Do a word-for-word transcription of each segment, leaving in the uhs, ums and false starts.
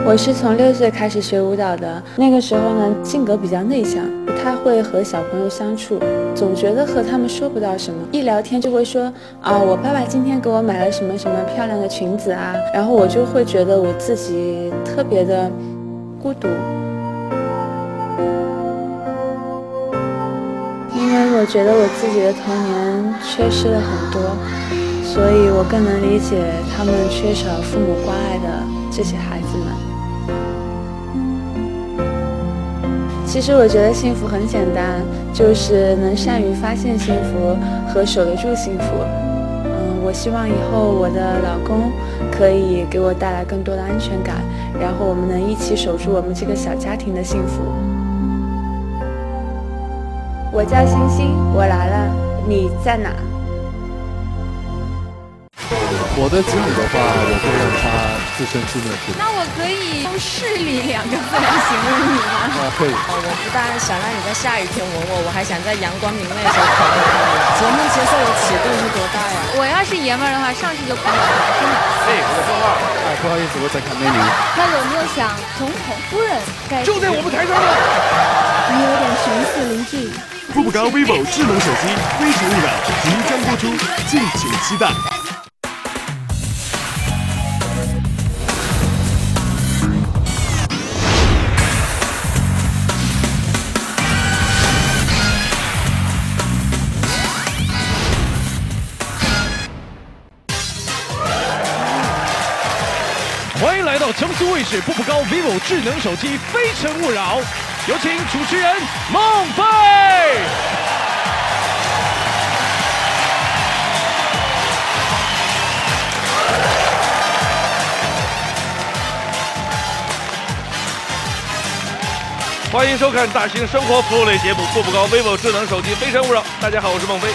我是从六岁开始学舞蹈的，那个时候呢，性格比较内向，不太会和小朋友相处，总觉得和他们说不到什么，一聊天就会说啊，我爸爸今天给我买了什么什么漂亮的裙子啊，然后我就会觉得我自己特别的孤独，因为我觉得我自己的童年缺失了很多，所以我更能理解他们缺少父母关爱的这些孩子们。其实我觉得幸福很简单，就是能善于发现幸福和守得住幸福。嗯，我希望以后我的老公可以给我带来更多的安全感，然后我们能一起守住我们这个小家庭的幸福。我叫星星，我来了，你在哪？ 我的子女的话，我会让他自生自灭。 那我可以用势力两个字来形容你吗？ 啊，可以。 我不但想让你在下雨天吻我，我还想在阳光明媚的时候狂吻你。节目接受的尺度是多大呀？ 我要是爷们儿的话，上去就狂吻他，真的。 哎，我的绰号。 啊，不好意思，我在看美女。 那有没有想总统夫人在？ 就在我们台上了。 你有点神似邻居。 步步高 vivo 智能手机《非诚勿扰》即将播出，敬请期待。 欢迎来到江苏卫视步步高 vivo 智能手机《非诚勿扰》，有请主持人孟非。欢迎收看大型生活服务类节目《步步高 vivo 智能手机非诚勿扰》。大家好，我是孟非，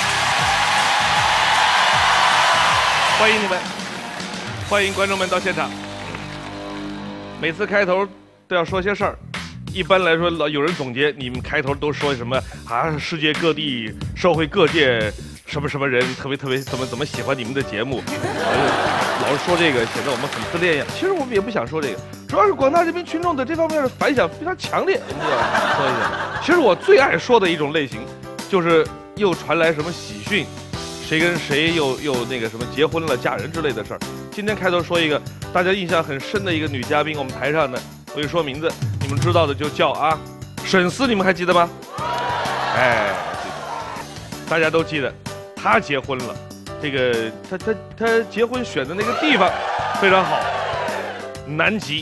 欢迎你们，欢迎观众们到现场。每次开头都要说些事儿，一般来说，老有人总结你们开头都说什么啊？世界各地、社会各界什么什么人特别特别怎么怎么喜欢你们的节目，老是说这个，显得我们很自恋一样。其实我们也不想说这个，主要是广大人民群众的这方面的反响非常强烈，你知道吗？说一下，其实我最爱说的一种类型，就是又传来什么喜讯，谁跟谁又又那个什么结婚了、嫁人之类的事儿。今天开头说一个大家印象很深的一个女嘉宾，我们台上的，我一说名字，你们知道的就叫啊，沈思，你们还记得吗？哎，大家都记得，她结婚了。这个她她她结婚选的那个地方非常好，南极。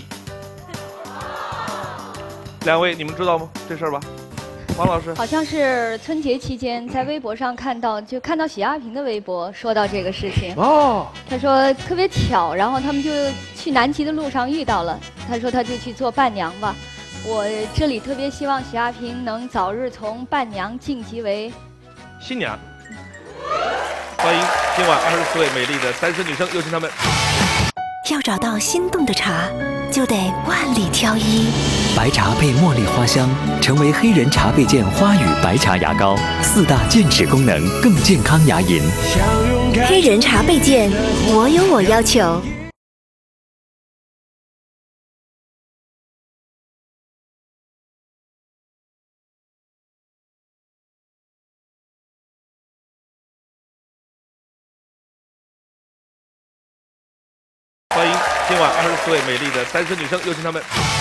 两位你们知道吗？这事儿吧？王老师， 好像是春节期间在微博上看到，就看到许亚平的微博说到这个事情。哦，他说特别巧，然后他们就去南极的路上遇到了。他说他就去做伴娘吧。我这里特别希望许亚平能早日从伴娘晋级为新娘。欢迎今晚二十四位美丽的单身女生，有请她们。 要找到心动的茶，就得万里挑一。 白茶配茉莉花香，成为黑人茶倍健花语白茶牙膏，四大健齿功能，更健康牙龈。 黑人茶倍健，我有我要求。 欢迎今晚二十四位美丽的单身女生，有请她们。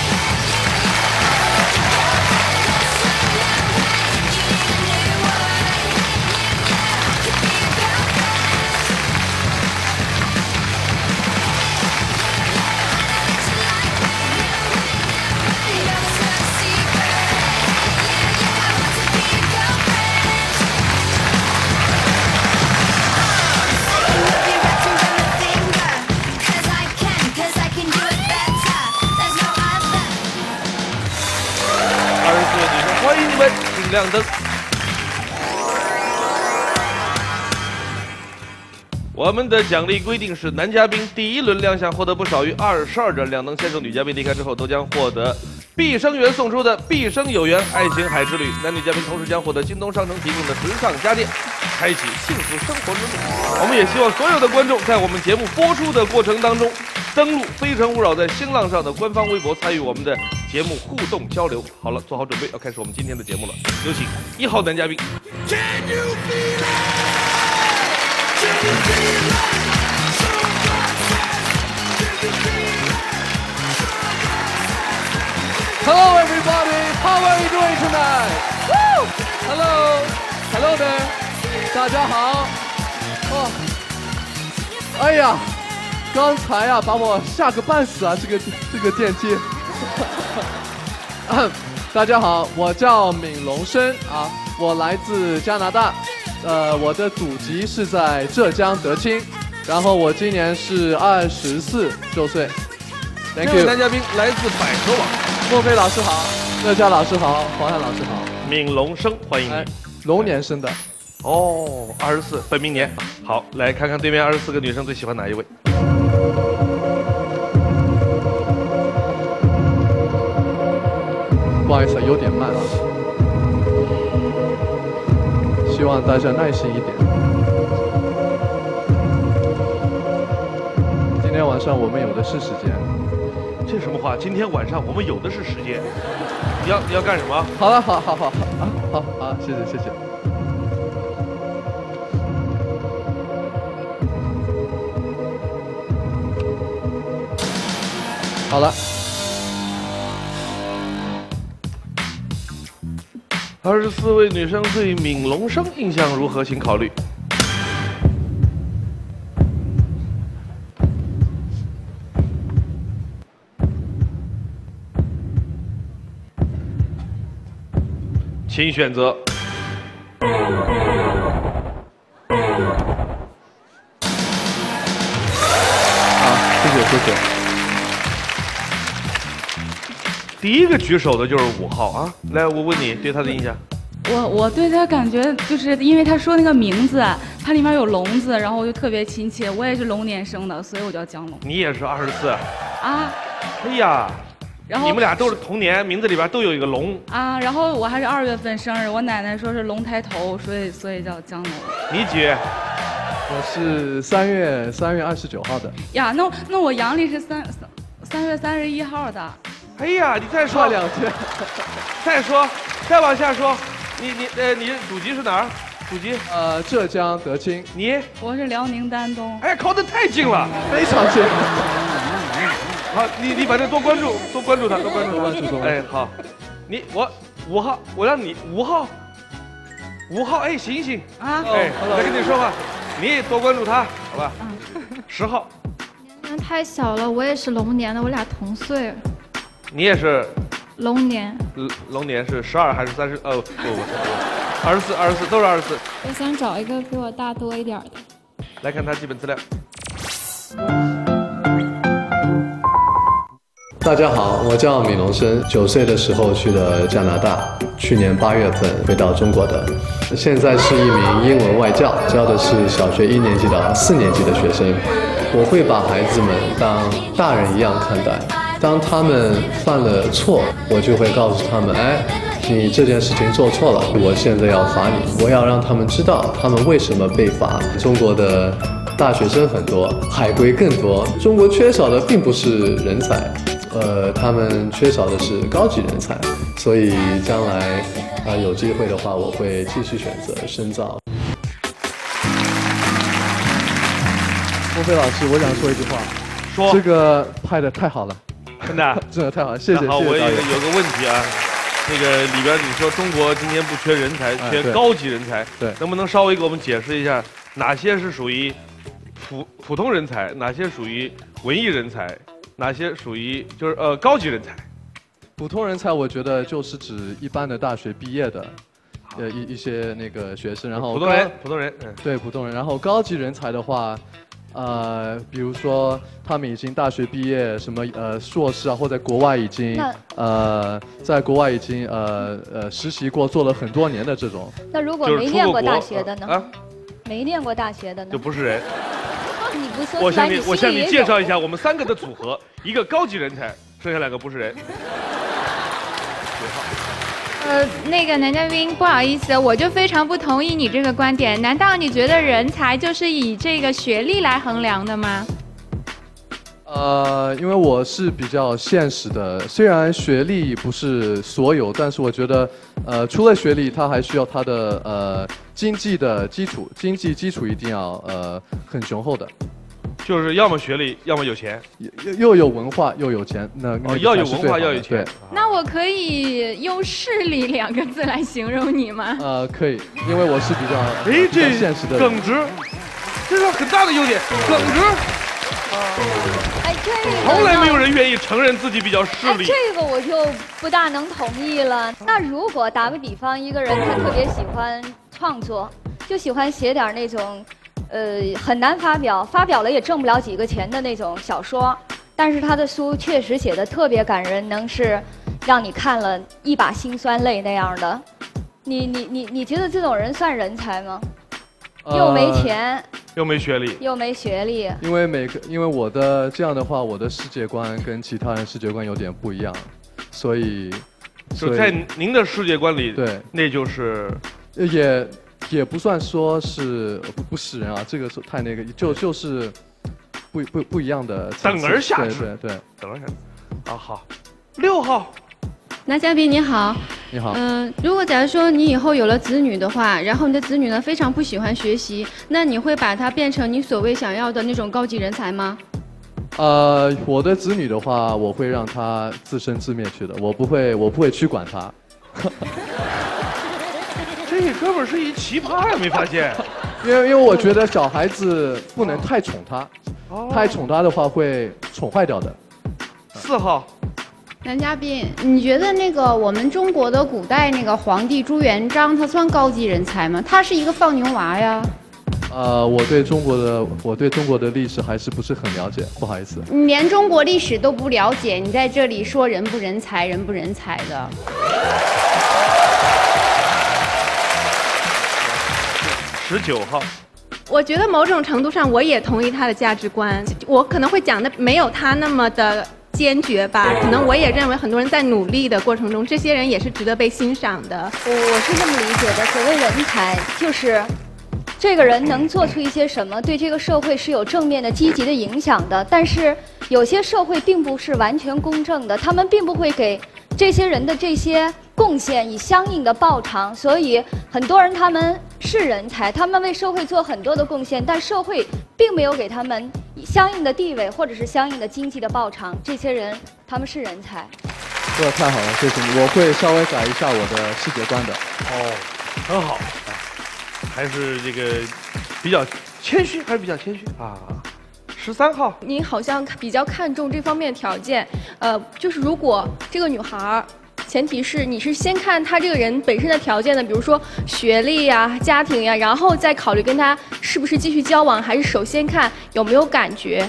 欢迎你们，请亮灯。我们的奖励规定是，男嘉宾第一轮亮相获得不少于二十二盏亮灯，先生女嘉宾离开之后都将获得毕生缘送出的毕生有缘爱琴海之旅，男女嘉宾同时将获得京东商城提供的时尚家电，开启幸福生活之路。我们也希望所有的观众在我们节目播出的过程当中， 登录《非诚勿扰》在新浪上的官方微博，参与我们的节目互动交流。好了，做好准备，要开始我们今天的节目了。有请一号男嘉宾。 Hello everybody, how are you doing tonight? Woo! Hello, hello there. 大家好。哦，哎呀，刚才呀把我吓个半死啊！这个这个电梯。大家好，我叫闵龙生啊，我来自加拿大，呃，我的祖籍是在浙江德清，然后我今年是二十四周岁。Thank you。 这位男嘉宾来自百合网。 莫非老师好，乐嘉老师好，黄汉老师好， 闵龙生，欢迎你。 哎、龙年生的， 哦，二十四，本命年。好，来看看对面二十四个女生最喜欢哪一位？ 不好意思，有点慢啊，希望大家耐心一点。今天晚上我们有的是时间。 这什么话？今天晚上我们有的是时间。你要你要干什么？ 好了，好好好好啊，好啊，谢谢谢谢。好了。 二十四位女生对闵龙生印象如何？请考虑。请选择。 好，谢谢谢谢。 第一个举手的就是五号啊，来，我问你对他的印象。 我我对他感觉就是因为他说那个名字，它里面有龙字，然后我就特别亲切。我也是龙年生的，所以我叫江龙。 你也是二十四。 啊。 哎呀。 然后你们俩都是同年，名字里边都有一个龙啊。然后我还是二月份生日，我奶奶说是龙抬头，所以所以叫江龙。 你几月？ 我是三月三月二十九号的。 呀，那那我阳历是三三三月三十一号的。 哎呀，你再说两天， 再说，再往下说，你你呃，你祖籍是哪儿？祖籍？ 呃，浙江德清。 你？ 我是辽宁丹东。 哎，靠得太近了， 非常近。 好，你你反正多关注，多关注他，多关注他。 多关注，多关注。 哎，好，你我五号，我让你五号，五号，哎，行行啊， 哎，我再跟你说话，你也多关注他，好吧？十号。 年太小了，我也是龙年的，我俩同岁。 你也是。 龙年。 龙年是十二还是三十？哦，不不，二十四，二十四都是二十四。 我想找一个比我大多一点的。 来看他基本资料。 大家好，我叫闵龙生，九岁的时候去了加拿大，去年八月份回到中国的，现在是一名英文外教，教的是小学一年级到四年级的学生。我会把孩子们当大人一样看待，当他们犯了错，我就会告诉他们，哎，你这件事情做错了，我现在要罚你，我要让他们知道他们为什么被罚。中国的大学生很多，海归更多，中国缺少的并不是人才。呃，他们缺少的是高级人才，所以将来啊、呃、有机会的话，我会继续选择深造。莫非老师，我想说一句话， 说这个拍的太好了， 真的， 真的太好了，谢谢。 好， 谢谢我有有个问题啊，那个里边你说中国今天不缺人才，缺高级人才， 对， 能不能稍微给我们解释一下，哪些是属于普普通人才，哪些属于文艺人才？哪些属于就是呃高级人才？ 普通人才，我觉得就是指一般的大学毕业的，呃一一些那个学生，然后普通人，普通人，嗯， 对普通人。然后高级人才的话，呃，比如说他们已经大学毕业，什么呃硕士啊，或者国外已经呃在国外已经呃呃实习过，做了很多年的这种。 那如果没念过大学的呢？ 啊， 没念过大学的呢？ 就不是人。 你不说我向你，我向你介绍一下下我们三个的组合，一个高级人才，剩下两个不是人。 呃，那个男嘉宾，不好意思，我就非常不同意你这个观点。难道你觉得人才就是以这个学历来衡量的吗？ 呃，因为我是比较现实的，虽然学历不是所有，但是我觉得，呃，除了学历，他还需要他的呃经济的基础，经济基础一定要呃很雄厚的。 就是要么学历，要么有钱， 又又有文化又有钱，那哦要有文化要有钱。 那我可以用势力两个字来形容你吗？ 呃，可以，因为我是比较哎这现实的耿直，这是很大的优点，耿直。 哎，这个从来没有人愿意承认自己比较势利。 哎，这个我就不大能同意了。那如果打个比方，一个人他特别喜欢创作，就喜欢写点那种。呃，很难发表，发表了也挣不了几个钱的那种小说，但是他的书确实写的特别感人，能是让你看了一把辛酸泪那样的。你你你你觉得这种人算人才吗？呃、又没钱， 又没学历， 又没学历。 因为每个，因为我的这样的话，我的世界观跟其他人世界观有点不一样，所以， 就在您的世界观里， 对， 那就是也。也不算说是不不是人啊，这个是太那个，就就是不不不一样的等而下之， 对对对， 等而下之。啊好，六号， 男嘉宾你好， 你好， 嗯、呃，如果假如说你以后有了子女的话，然后你的子女呢非常不喜欢学习，那你会把它变成你所谓想要的那种高级人才吗？ 呃，我的子女的话，我会让他自生自灭去的，我不会我不会去管他。 这哥们儿是一奇葩呀，没发现？ 因为因为我觉得小孩子不能太宠他，哦、太宠他的话会宠坏掉的。 四号， 男嘉宾，你觉得那个我们中国的古代那个皇帝朱元璋，他算高级人才吗？他是一个放牛娃呀。 呃，我对中国的我对中国的历史还是不是很了解，不好意思。 你连中国历史都不了解，你在这里说人不人才，人不人才的。 十九号， 我觉得某种程度上我也同意他的价值观，我可能会讲的没有他那么的坚决吧，可能我也认为很多人在努力的过程中，这些人也是值得被欣赏的。 我我是这么理解的，所谓人才就是这个人能做出一些什么，对这个社会是有正面的、积极的影响的。但是有些社会并不是完全公正的，他们并不会给这些人的这些贡献以相应的报偿，所以很多人他们是人才，他们为社会做很多的贡献，但社会并没有给他们相应的地位或者是相应的经济的报偿。这些人他们是人才。 说的太好了，谢谢你，我会稍微改一下我的世界观的。 哦，很好，还是这个比较谦虚，还是比较谦虚啊。十三号， 您好像比较看重这方面的条件，呃，就是如果这个女孩儿，前提是你是先看她这个人本身的条件的，比如说学历呀、家庭呀，然后再考虑跟她是不是继续交往，还是首先看有没有感觉。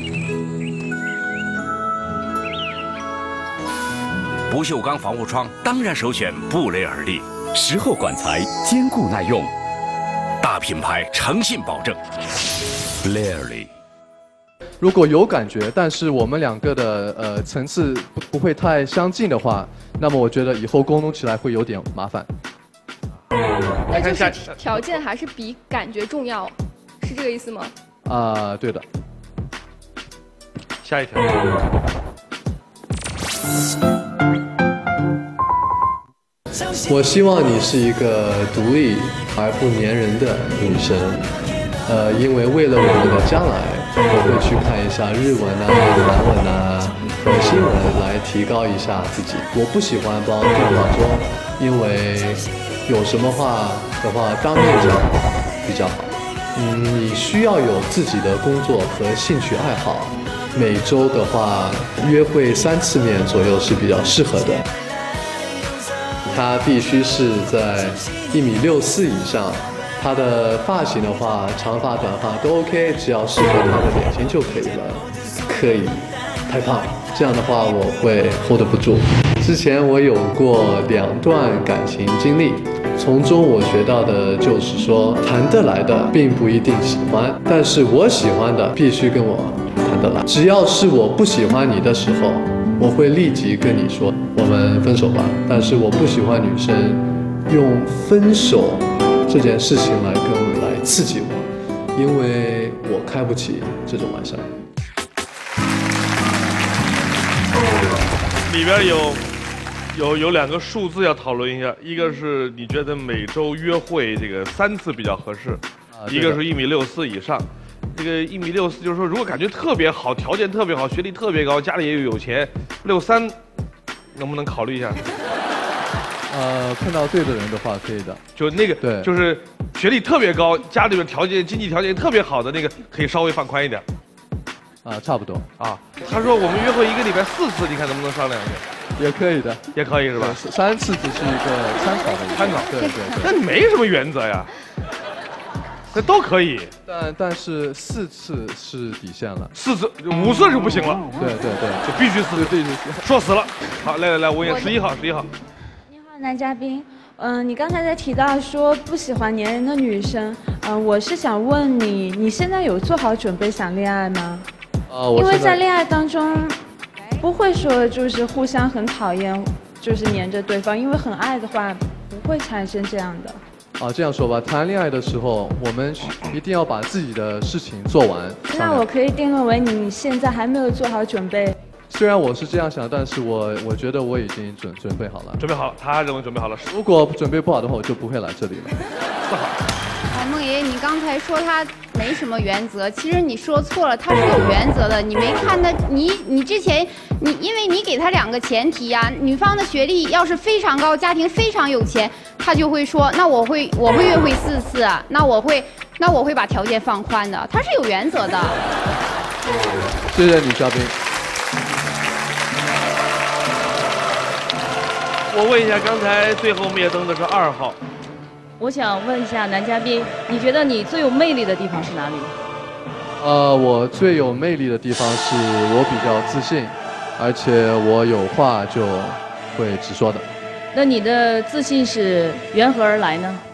不锈钢防护窗当然首选布雷尔利，石厚管材，坚固耐用，大品牌诚信保证。布雷尔利。 如果有感觉，但是我们两个的呃层次不不会太相近的话，那么我觉得以后沟通起来会有点麻烦。 那就是条件还是比感觉重要，是这个意思吗？ 啊、呃，对的。 下一条。 我希望你是一个独立而不粘人的女生，呃，因为为了我们的将来。我会去看一下日文啊、韩文啊和新闻来提高一下自己。我不喜欢帮对方说，因为有什么话的话当面讲比较好。嗯，你需要有自己的工作和兴趣爱好。每周的话，约会三次面左右是比较适合的。他必须是在一米六四以上。他的发型的话，长发、短发都 OK， 只要适合他的脸型就可以了。可以，太胖，这样的话我会 hold 不住。之前我有过两段感情经历，从中我学到的就是说，谈得来的并不一定喜欢，但是我喜欢的必须跟我谈得来。只要是我不喜欢你的时候，我会立即跟你说，我们分手吧。但是我不喜欢女生用分手这件事情来跟来刺激我，因为我开不起这种玩笑。 里边有有有两个数字要讨论一下，一个是你觉得每周约会这个三次比较合适， 啊、 一个是一米六四以上。这个一米六四就是说，如果感觉特别好，条件特别好，学历特别高，家里也有钱，六三能不能考虑一下？ 呃，碰到对的人的话，可以的。 就那个， 对， 就是学历特别高，家里边条件、经济条件特别好的那个，可以稍微放宽一点。 啊，差不多。 啊，他说我们约会一个礼拜四次，你看能不能商量一下？ 也可以的， 也可以是吧？ 三次只是一个参考的参考， 对对对。 那你没什么原则呀？那都可以。 但但是四次是底线了， 四次五次就不行了。 对对对， 就必须四， 必须说死了。好，来来来，我也十一号，十一号。 你好，男嘉宾。嗯，你刚才在提到说不喜欢粘人的女生，嗯，我是想问你，你现在有做好准备想恋爱吗？ 啊，我因为在恋爱当中，不会说就是互相很讨厌，就是黏着对方，因为很爱的话，不会产生这样的。 啊，这样说吧，谈恋爱的时候，我们一定要把自己的事情做完。 那我可以定论为你现在还没有做好准备。 虽然我是这样想，但是我我觉得我已经准准备好了。 准备好了，他认为准备好了。 如果准备不好的话，我就不会来这里了。 不好。 啊，孟爷爷，你刚才说他没什么原则，其实你说错了，他是有原则的。你没看他，你你之前你因为你给他两个前提呀、啊，女方的学历要是非常高，家庭非常有钱，他就会说，那我会我会约会四次啊，那我会那我会把条件放宽的，他是有原则的。 谢谢女嘉宾。 我问一下，刚才最后灭灯的是二号。 我想问一下男嘉宾，你觉得你最有魅力的地方是哪里？ 呃，我最有魅力的地方是我比较自信，而且我有话就会直说的。 那你的自信是缘何而来呢？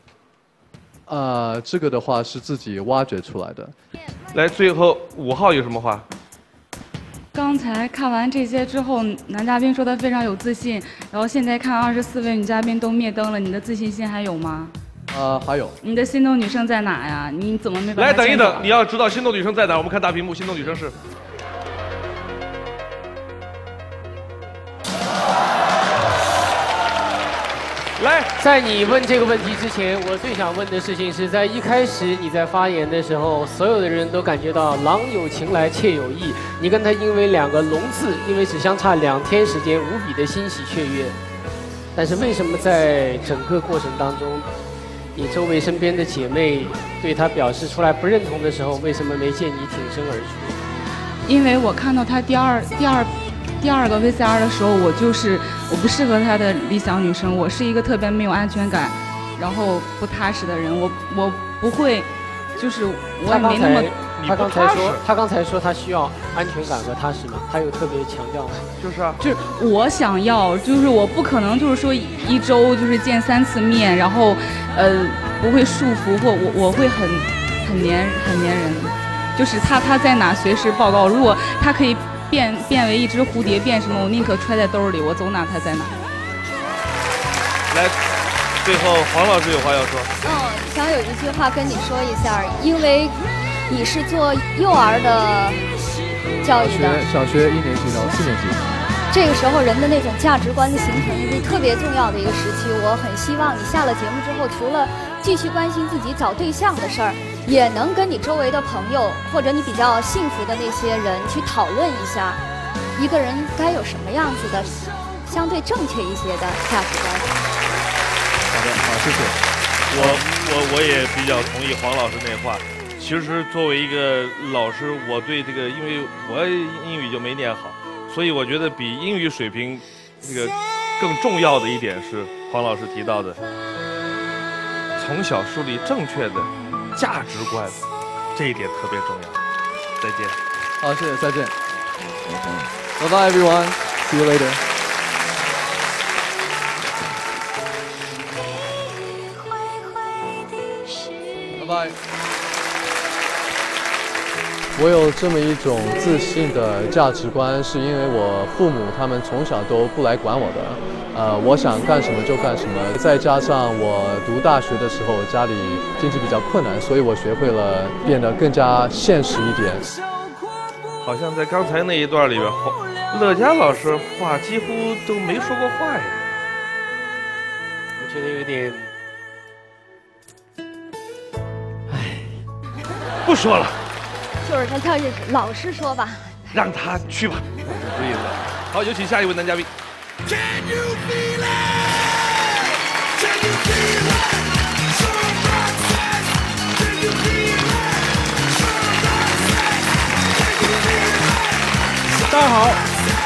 呃，这个的话是自己挖掘出来的。 来，最后五号有什么话？ 刚才看完这些之后，男嘉宾说他非常有自信，然后现在看二十四位女嘉宾都灭灯了，你的自信心还有吗？ 呃，还有。 你的心动女生在哪呀？你怎么没把她来等一等， 牵走？ 你要知道心动女生在哪，我们看大屏幕，心动女生是。来， 在你问这个问题之前，我最想问的事情是在一开始你在发言的时候，所有的人都感觉到郎有情来妾有意，你跟他因为两个龙字，因为只相差两天时间，无比的欣喜雀跃。但是为什么在整个过程当中，你周围身边的姐妹对他表示出来不认同的时候，为什么没见你挺身而出？ 因为我看到他第二第二。第二个 V C R 的时候，我就是我不适合他的理想女生，我是一个特别没有安全感，然后不踏实的人，我我不会，就是我也没那么。 他刚才说，他刚才说他需要安全感和踏实嘛，他有特别强调吗？ 就是啊， 就是我想要，就是我不可能就是说一周就是见三次面，然后呃不会束缚或我我会很很黏很黏人，就是他他在哪随时报告，如果他可以。变变为一只蝴蝶，变什么？我宁可揣在兜里，我走哪它在哪。 来，最后黄老师有话要说。 嗯，想有一句话跟你说一下，因为你是做幼儿的教育的， 小学一年级到四年级。 这个时候人的那种价值观的形成是特别重要的一个时期。我很希望你下了节目之后，除了继续关心自己找对象的事儿。也能跟你周围的朋友或者你比较幸福的那些人去讨论一下，一个人该有什么样子的相对正确一些的价值观。 好的，好，谢谢。 我我我也比较同意黄老师那话。其实作为一个老师，我对这个，因为我英语就没念好，所以我觉得比英语水平这个更重要的一点是黄老师提到的，从小树立正确的价值观，这一点特别重要。再见。 好，谢谢，再见。Bye bye everyone. See you later. 拜拜。我有这么一种自信的价值观，是因为我父母他们从小都不来管我的，呃，我想干什么就干什么。再加上我读大学的时候家里经济比较困难，所以我学会了变得更加现实一点。 好像在刚才那一段里边，黄乐嘉老师话几乎都没说过话呀。 我觉得有点， 唉，不说了。 就是他跳下去，老实说吧。 让他去吧。对了，好，有请下一位男嘉宾。 大家好，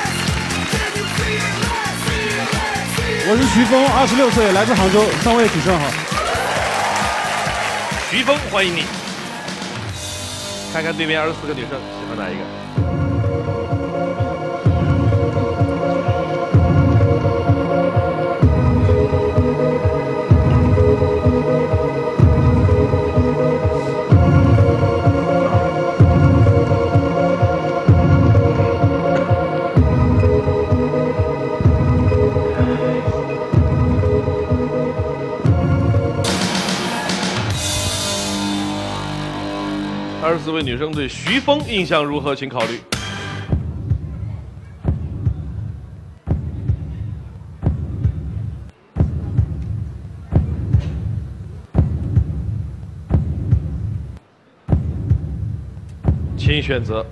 我是徐峰，二十六岁，来自杭州。三位主持人好。 徐峰，欢迎你。看看对面二十四个女生喜欢哪一个？二十四位女生对徐峰印象如何？请考虑。请选择。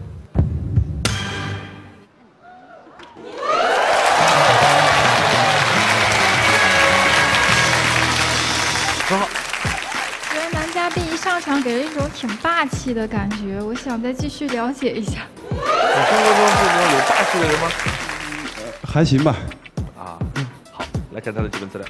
很好。 觉得男嘉宾一上场给人一种挺霸气的感觉，我想再继续了解一下。 你生活中是那种有霸气的人吗？ 还行吧。 啊，好，来看他的基本资料。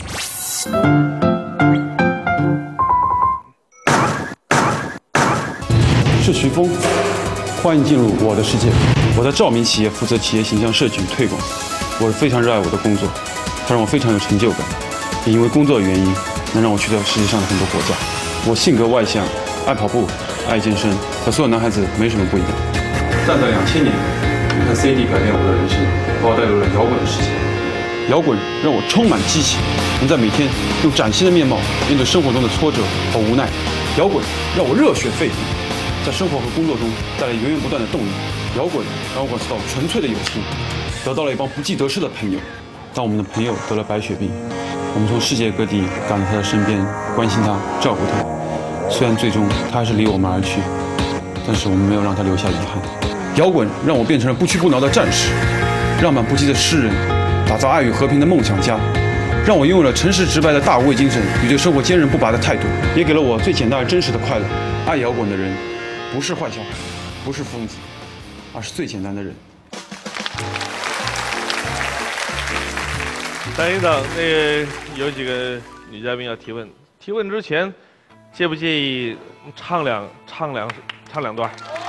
是徐峰，欢迎进入我的世界。我在照明企业负责企业形象设计与推广，我是非常热爱我的工作，它让我非常有成就感，也因为工作的原因，能让我去到世界上的很多国家。我性格外向，爱跑步，爱健身，和所有男孩子没什么不一样。站在两千年，你看 C D 改变我的人生，把我带入了摇滚的世界。摇滚让我充满激情，能在每天用崭新的面貌面对生活中的挫折和无奈。摇滚让我热血沸腾，在生活和工作中带来源源不断的动力。摇滚让我感受到纯粹的友情，得到了一帮不计得失的朋友。当我们的朋友得了白血病，我们从世界各地赶到他的身边，关心他，照顾他。虽然最终他还是离我们而去，但是我们没有让他留下遗憾。摇滚让我变成了不屈不挠的战士，浪漫不羁的诗人，打造爱与和平的梦想家，让我拥有了诚实直白的大无畏精神与对生活坚韧不拔的态度，也给了我最简单而真实的快乐。爱摇滚的人，不是坏小孩，不是疯子，而是最简单的人。 单引导，那个有几个女嘉宾要提问，提问之前，介不介意唱两唱两唱两段？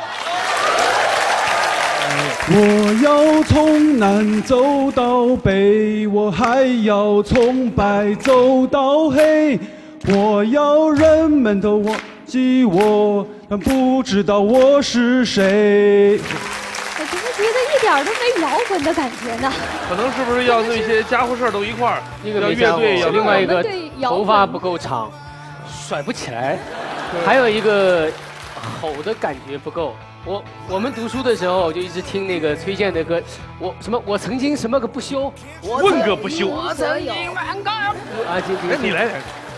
我要从南走到北，我还要从白走到黑。我要人们都忘记我，但不知道我是谁。 我怎么觉得一点都没摇滚的感觉呢？ 可能是不是要那些家伙事儿都一块儿？ 一个要乐队，要另外一个头发不够长，甩不起来，还有一个吼的感觉不够。我我们读书的时候就一直听那个崔健的歌，我什么我曾经什么个不休， 问个不休， 我曾经万个啊， 哎，你来来。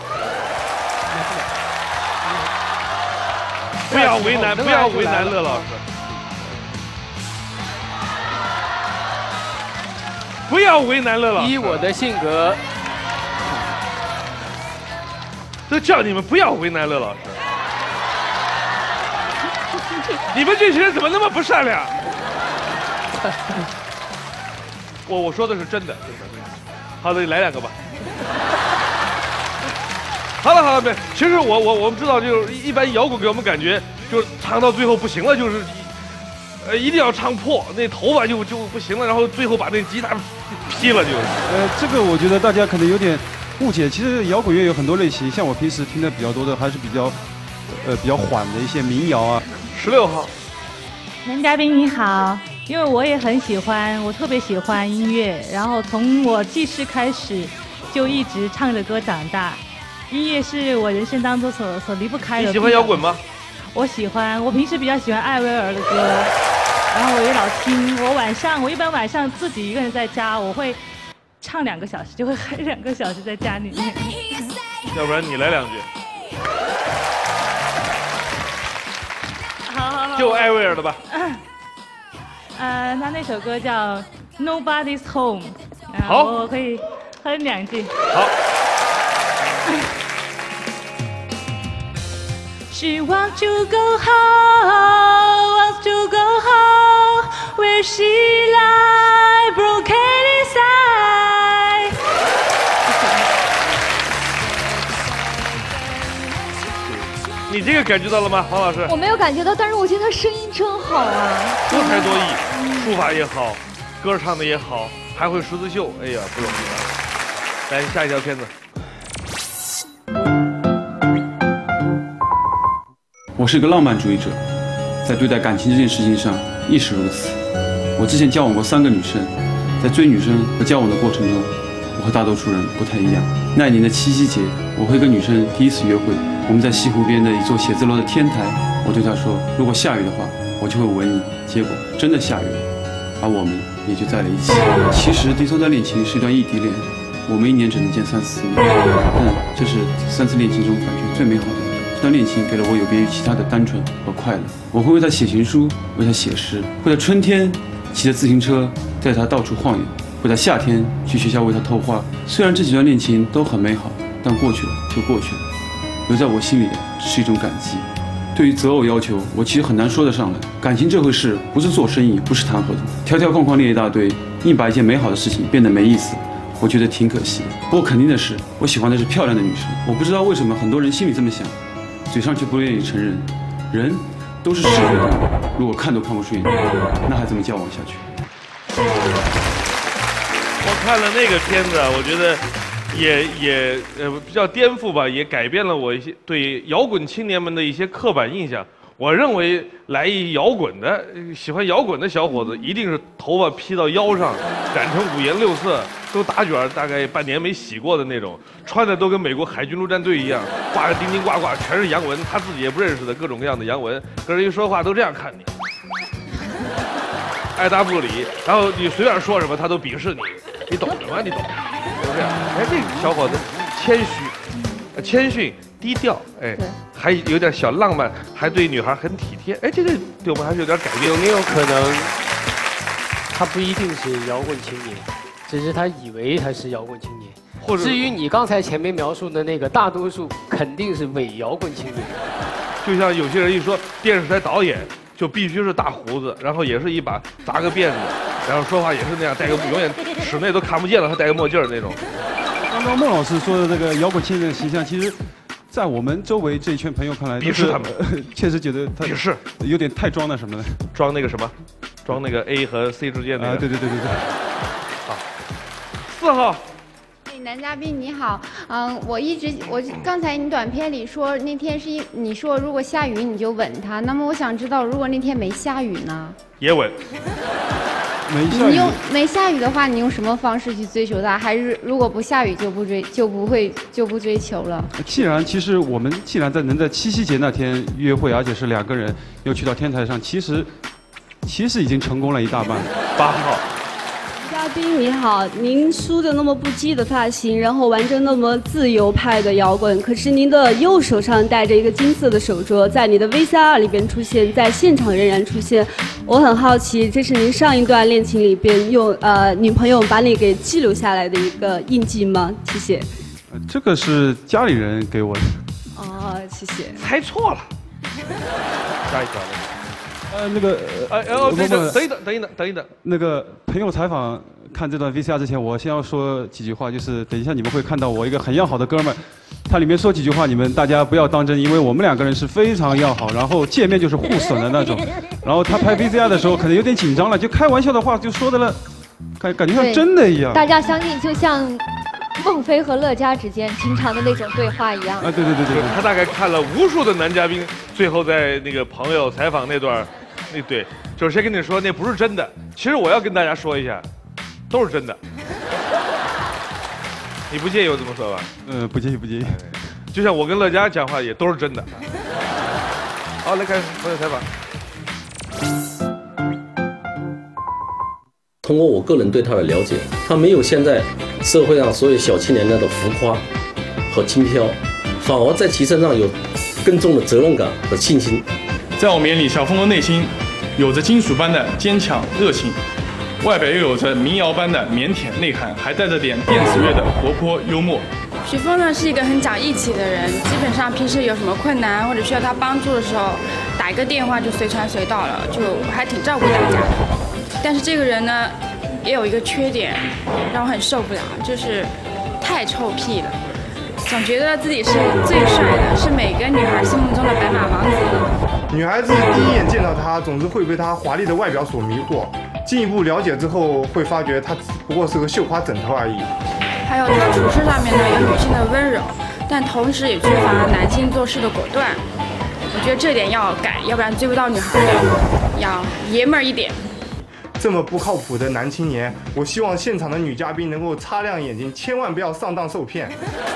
不要为难，不要为难乐老师。不要为难乐老师。 依我的性格， 都叫你们不要为难乐老师。你们这些人怎么那么不善良？我我说的是真的，真的。好的，你来两个吧。好了好了，没。其实我我我们知道，就是一般摇滚给我们感觉，就是唱到最后不行了，就是，呃，一定要唱破，那头发就就不行了，然后最后把那吉他劈了就。 呃，这个我觉得大家可能有点误解。其实摇滚乐有很多类型，像我平时听的比较多的还是比较，呃，比较缓的一些民谣啊。 十六号， 男嘉宾你好，因为我也很喜欢，我特别喜欢音乐，然后从我记事开始，就一直唱着歌长大。音乐是我人生当中所所离不开的。 你喜欢摇滚吗？ 我喜欢，我平时比较喜欢艾薇儿的歌。 然后我也老听。我晚上我一般晚上自己一个人在家，我会唱两个小时，就会嗨两个小时在家里面。 要不然你来两句。 好好好。 就艾薇儿的吧。 呃，他那首歌叫《Nobody's Home》。 好， 我可以哼两句。 好。 She wants to go home, wants to go home, where she lie broken inside. 你这个感觉到了吗，黄老师？ 我没有感觉到，但是我觉得他声音真好啊， 多才多艺，书法也好，歌唱的也好，还会十字绣，哎呀，不容易啊！来下一条片子。 我是一个浪漫主义者，在对待感情这件事情上亦是如此。我之前交往过三个女生，在追女生和交往的过程中，我和大多数人不太一样。那一年的七夕节，我和一个女生第一次约会，我们在西湖边的一座写字楼的天台，我对她说，如果下雨的话，我就会吻你。结果真的下雨了，而我们也就在了一起。其实第三段恋情是一段异地恋，我们一年只能见三四面，但这是三次恋情中感觉最美好的。这段恋情给了我有别于其他的单纯和快乐。我会为他写情书，为他写诗，会在春天骑着自行车带他到处晃悠，会在夏天去学校为他偷花。虽然这几段恋情都很美好，但过去了就过去了，留在我心里的是一种感激。对于择偶要求，我其实很难说得上来。感情这回事不是做生意，不是谈合同，条条框框列一大堆，硬把一件美好的事情变得没意思，我觉得挺可惜的。不过肯定的是，我喜欢的是漂亮的女生。我不知道为什么很多人心里这么想，嘴上却不愿意承认。人都是视觉动物，如果看都看不顺眼，那还怎么交往下去？ 我看了那个片子，我觉得也也呃比较颠覆吧，也改变了我一些对摇滚青年们的一些刻板印象。我认为来一摇滚的，喜欢摇滚的小伙子，一定是头发披到腰上，染成五颜六色，都打卷，大概半年没洗过的那种，穿的都跟美国海军陆战队一样，挂着钉钉挂挂，全是洋文，他自己也不认识的各种各样的洋文，跟人一说话都这样看你，爱答不理，然后你随便说什么，他都鄙视你，你懂什么？你懂？就这样。哎，这个小伙子谦虚、谦逊、低调，哎。还有点小浪漫，还对女孩很体贴，哎，这个对我们还是有点改变。 有没有可能，他不一定是摇滚青年，只是他以为他是摇滚青年。或者，至于你刚才前面描述的那个，大多数肯定是伪摇滚青年。 就像有些人一说电视台导演，就必须是大胡子，然后也是一把扎个辫子，然后说话也是那样，戴个永远室内都看不见了，他戴个墨镜那种。 刚刚孟老师说的这个摇滚青年的形象，其实。在我们周围这一圈朋友看来， 鄙视他们， 确实觉得他鄙视， 有点太装了什么的， 装那个什么，装那个 A 和 C 之间的。啊， 对对对对对。 好，四号。 哎，男嘉宾你好，嗯，我一直我刚才你短片里说那天是你说如果下雨你就吻他，那么我想知道如果那天没下雨呢？ 也吻。 没下雨。 你用没下雨的话，你用什么方式去追求他？还是如果不下雨就不追，就不会就不追求了？ 既然其实我们既然在能在七夕节那天约会，而且是两个人又去到天台上，其实其实已经成功了一大半。 八号。 嘉宾你好，您梳着那么不羁的发型，然后玩着那么自由派的摇滚，可是您的右手上戴着一个金色的手镯，在你的 V C R 里边出现，在现场仍然出现。我很好奇，这是您上一段恋情里边用呃女朋友把你给记录下来的一个印记吗？谢谢。 呃、这个是家里人给我的。 哦，谢谢。 猜错了。下一条。 呃，那个， 呃，哦，等等，等一等，等一等，等一等。 那个朋友采访看这段 V C R 之前，我先要说几句话，就是等一下你们会看到我一个很要好的哥们儿，他里面说几句话，你们大家不要当真，因为我们两个人是非常要好，然后见面就是互损的那种。然后他拍 V C R 的时候可能有点紧张了，就开玩笑的话就说的了，感感觉像真的一样。 大家相信就像孟非和乐嘉之间经常的那种对话一样。 啊，对对对对， 他大概看了无数的男嘉宾，最后在那个朋友采访那段。那对，就是先跟你说那不是真的。其实我要跟大家说一下，都是真的。你不介意我这么说吧？ 嗯，不介意，不介意。 就像我跟乐嘉讲话也都是真的。好，来开始朋友采访。 通过我个人对他的了解，他没有现在社会上所有小青年那种浮夸和轻飘，反而在其身上有更重的责任感和信心。 在我们眼里，小峰的内心有着金属般的坚强热情，外表又有着民谣般的腼腆内涵，还带着点电子乐的活泼幽默。 许峰呢是一个很讲义气的人，基本上平时有什么困难或者需要他帮助的时候，打一个电话就随传随到了，就还挺照顾大家的。但是这个人呢，也有一个缺点，让我很受不了，就是太臭屁了，总觉得自己是最帅的，是每个女孩心目中的白马王子。 女孩子第一眼见到他，总是会被他华丽的外表所迷惑，进一步了解之后，会发觉他不过是个绣花枕头而已。 还有他处事上面呢，有女性的温柔，但同时也缺乏男性做事的果断。我觉得这点要改，要不然追不到女孩的，要爷们儿一点。 这么不靠谱的男青年，我希望现场的女嘉宾能够擦亮眼睛，千万不要上当受骗。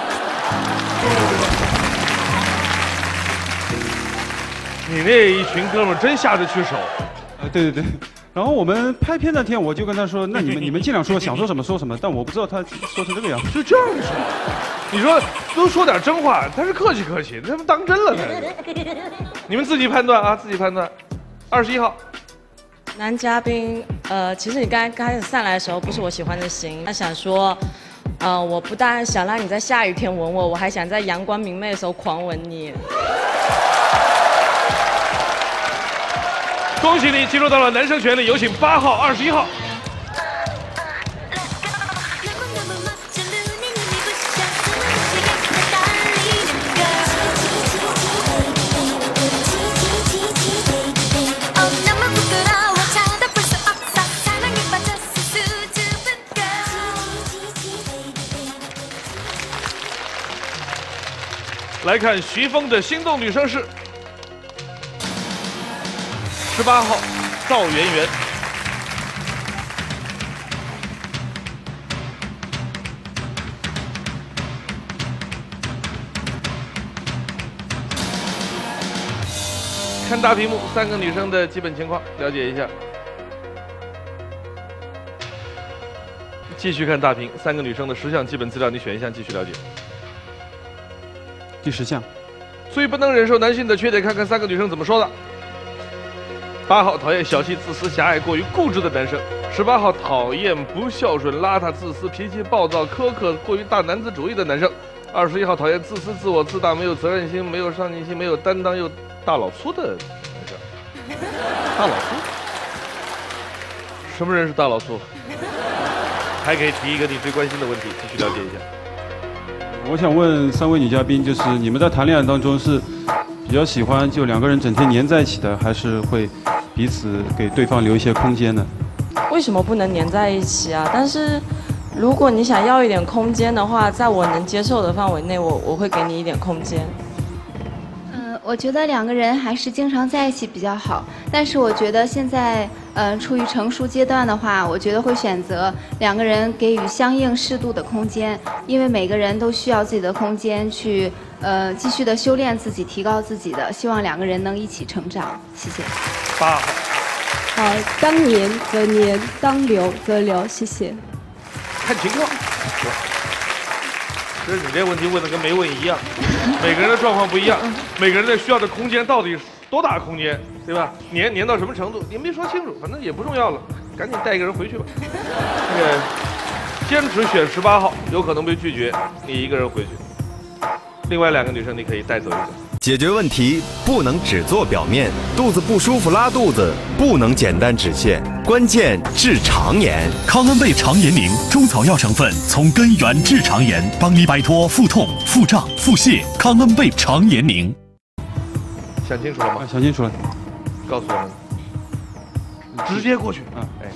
你那一群哥们真下得去手。 呃，对对对。然后我们拍片那天，我就跟他说：“那你们你们尽量说，想说什么说什么。”但我不知道他说成这个样子。 就这样说，你说都说点真话，他是客气客气，他不当真了他。你们自己判断啊，自己判断。二十一号， 男嘉宾，呃，其实你刚刚开始上来的时候不是我喜欢的型，他想说，呃，我不但想让你在下雨天吻我，我还想在阳光明媚的时候狂吻你。 恭喜你进入到了男生权利，有请八号、二十一号。来看徐峰的心动女生是十八号赵媛媛。看大屏幕，三个女生的基本情况了解一下。继续看大屏，三个女生的十项基本资料，你选一项继续了解。 第十项， 最不能忍受男性的缺点，看看三个女生怎么说的。八号讨厌小气、自私、狭隘、过于固执的男生。十八号讨厌不孝顺、邋遢、自私、脾气暴躁、苛刻、过于大男子主义的男生。二十一号讨厌自私、自我、自大、没有责任心、没有上进心、没有担当又大老粗的男生。大老粗？什么人是大老粗？还可以提一个你最关心的问题，继续了解一下。 我想问三位女嘉宾，就是你们在谈恋爱当中是比较喜欢就两个人整天黏在一起的，还是会彼此给对方留一些空间呢？ 为什么不能黏在一起啊？但是如果你想要一点空间的话，在我能接受的范围内，我我会给你一点空间。 嗯，我觉得两个人还是经常在一起比较好。但是我觉得现在，呃，处于成熟阶段的话，我觉得会选择两个人给予相应适度的空间，因为每个人都需要自己的空间去，呃，继续的修炼自己，提高自己的。希望两个人能一起成长。谢谢。 八号。 好，当年则年，当留则留，谢谢。 看情况。其实你这问题问的跟没问一样，每个人的状况不一样，每个人的需要的空间到底是多大空间，对吧？黏黏到什么程度，你没说清楚，反正也不重要了，赶紧带一个人回去吧。这个坚持选十八号，有可能被拒绝，你一个人回去。另外两个女生你可以带走一个。 解决问题不能只做表面，肚子不舒服拉肚子不能简单止泻，关键治肠炎。 康恩贝肠炎宁中草药成分，从根源治肠炎，帮你摆脱腹痛、腹胀、腹泻。康恩贝肠炎宁。 想清楚了吗？ 想清楚了。 告诉我们，直接过去。啊，哎。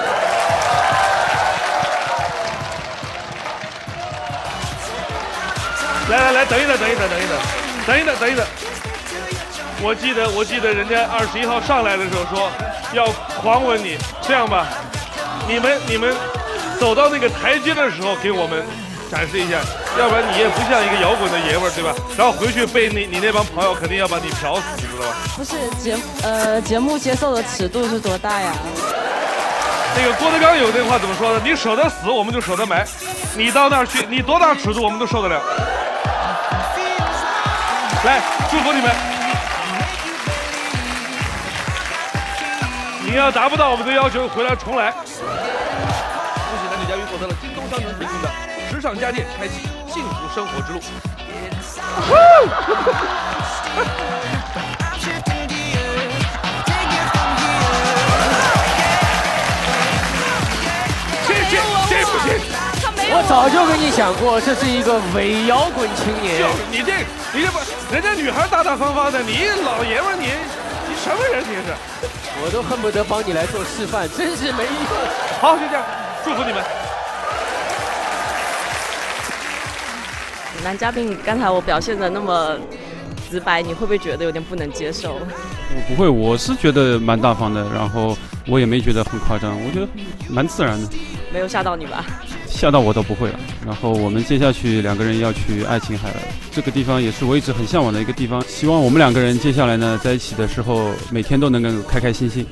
来来来，等一等，等一等，等一等。等一等，等一等，我记得，我记得人家二十一号上来的时候说要狂吻你，这样吧，你们你们走到那个台阶的时候给我们展示一下，要不然你也不像一个摇滚的爷们儿，对吧？然后回去被你你那帮朋友肯定要把你嫖死，你知道吧？ 不是节呃节目接受的尺度是多大呀？ 那个郭德纲有那话怎么说的？你舍得死，我们就舍得埋。你到那儿去，你多大尺度，我们都受得了。来，祝福你们。你要达不到我们的要求，回来重来。恭喜男女嘉宾获得了京东商城提供的时尚家电，开启幸福生活之路。谢谢，谢不谢？ 我早就跟你讲过，这是一个伪摇滚青年。 就是你这，你这不，人家女孩大大方方的，你老爷们儿，你你什么人？你是？ 我都恨不得帮你来做示范，真是没用。 好，就这样，祝福你们。 男嘉宾，刚才我表现的那么直白，你会不会觉得有点不能接受？ 我不会，我是觉得蛮大方的，然后我也没觉得很夸张，我觉得蛮自然的。 没有吓到你吧？ 吓到我都不会了。然后我们接下去两个人要去爱琴海了，这个地方也是我一直很向往的一个地方。希望我们两个人接下来呢，在一起的时候，每天都能够开开心心。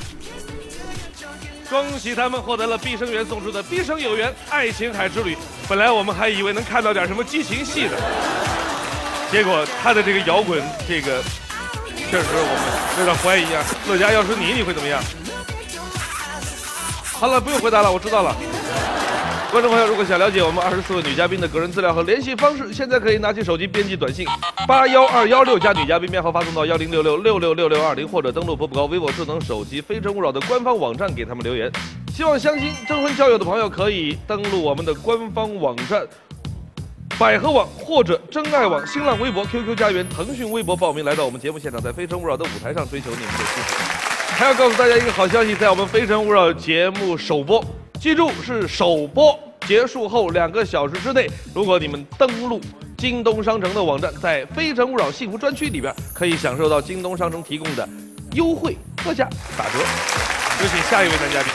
恭喜他们获得了毕生缘送出的毕生有缘爱琴海之旅。本来我们还以为能看到点什么激情戏的，结果他的这个摇滚，这个确实我们有点怀疑啊。乐嘉，要是你，你会怎么样？好了，不用回答了，我知道了。观众朋友，如果想了解我们二十四位女嘉宾的个人资料和联系方式，现在可以拿起手机编辑短信八幺二幺六加女嘉宾编号发送到幺零六六六六六六二零，或者登录步步高 vivo 智能手机非诚勿扰的官方网站给他们留言。希望相亲征婚交友的朋友可以登录我们的官方网站百合网或者真爱网、新浪微博、Q Q 家园、腾讯微博报名，来到我们节目现场，在非诚勿扰的舞台上追求你们的幸福。还要告诉大家一个好消息，在我们非诚勿扰节目首播，记住是首播。结束后两个小时之内，如果你们登录京东商城的网站，在非诚勿扰幸福专区里边，可以享受到京东商城提供的优惠特价打折。有请下一位男嘉宾。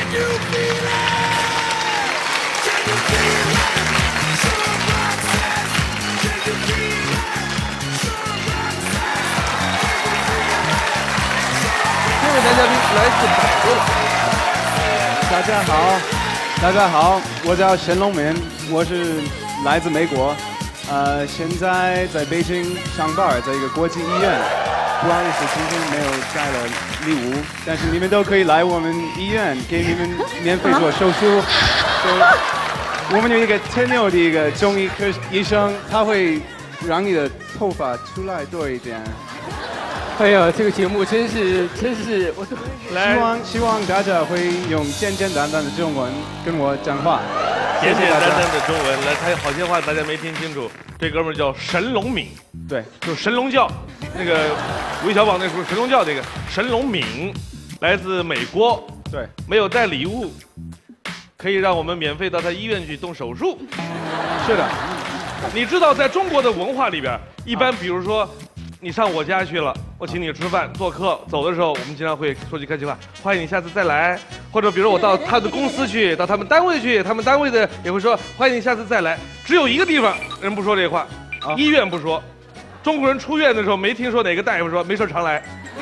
这位男嘉宾来自百度。 大家好。大家好，我叫沈龙明，我是来自美国，呃，现在在北京上班，在一个国际医院。不好意思，今天没有带了礼物，但是你们都可以来我们医院，给你们免费做手术。我们有一个特牛的一个中医科医生，他会让你的头发出来多一点。 哎呀，这个节目真是真是，我都希望希望大家会用简简单单的中文跟我讲话。 简简单单的中文，来，他有好些话大家没听清楚。这哥们儿叫神龙敏， 对， 就是神龙教，那个韦小宝那时候神龙教这个神龙敏，来自美国， 对， 没有带礼物，可以让我们免费到他医院去动手术。 是的， 你知道在中国的文化里边，一般比如说。你上我家去了，我请你吃饭做客，走的时候我们经常会说句客气话，欢迎你下次再来。或者比如我到他的公司去，到他们单位去，他们单位的也会说欢迎你下次再来。只有一个地方人不说这话，啊、医院不说。中国人出院的时候没听说哪个大夫说没事常来。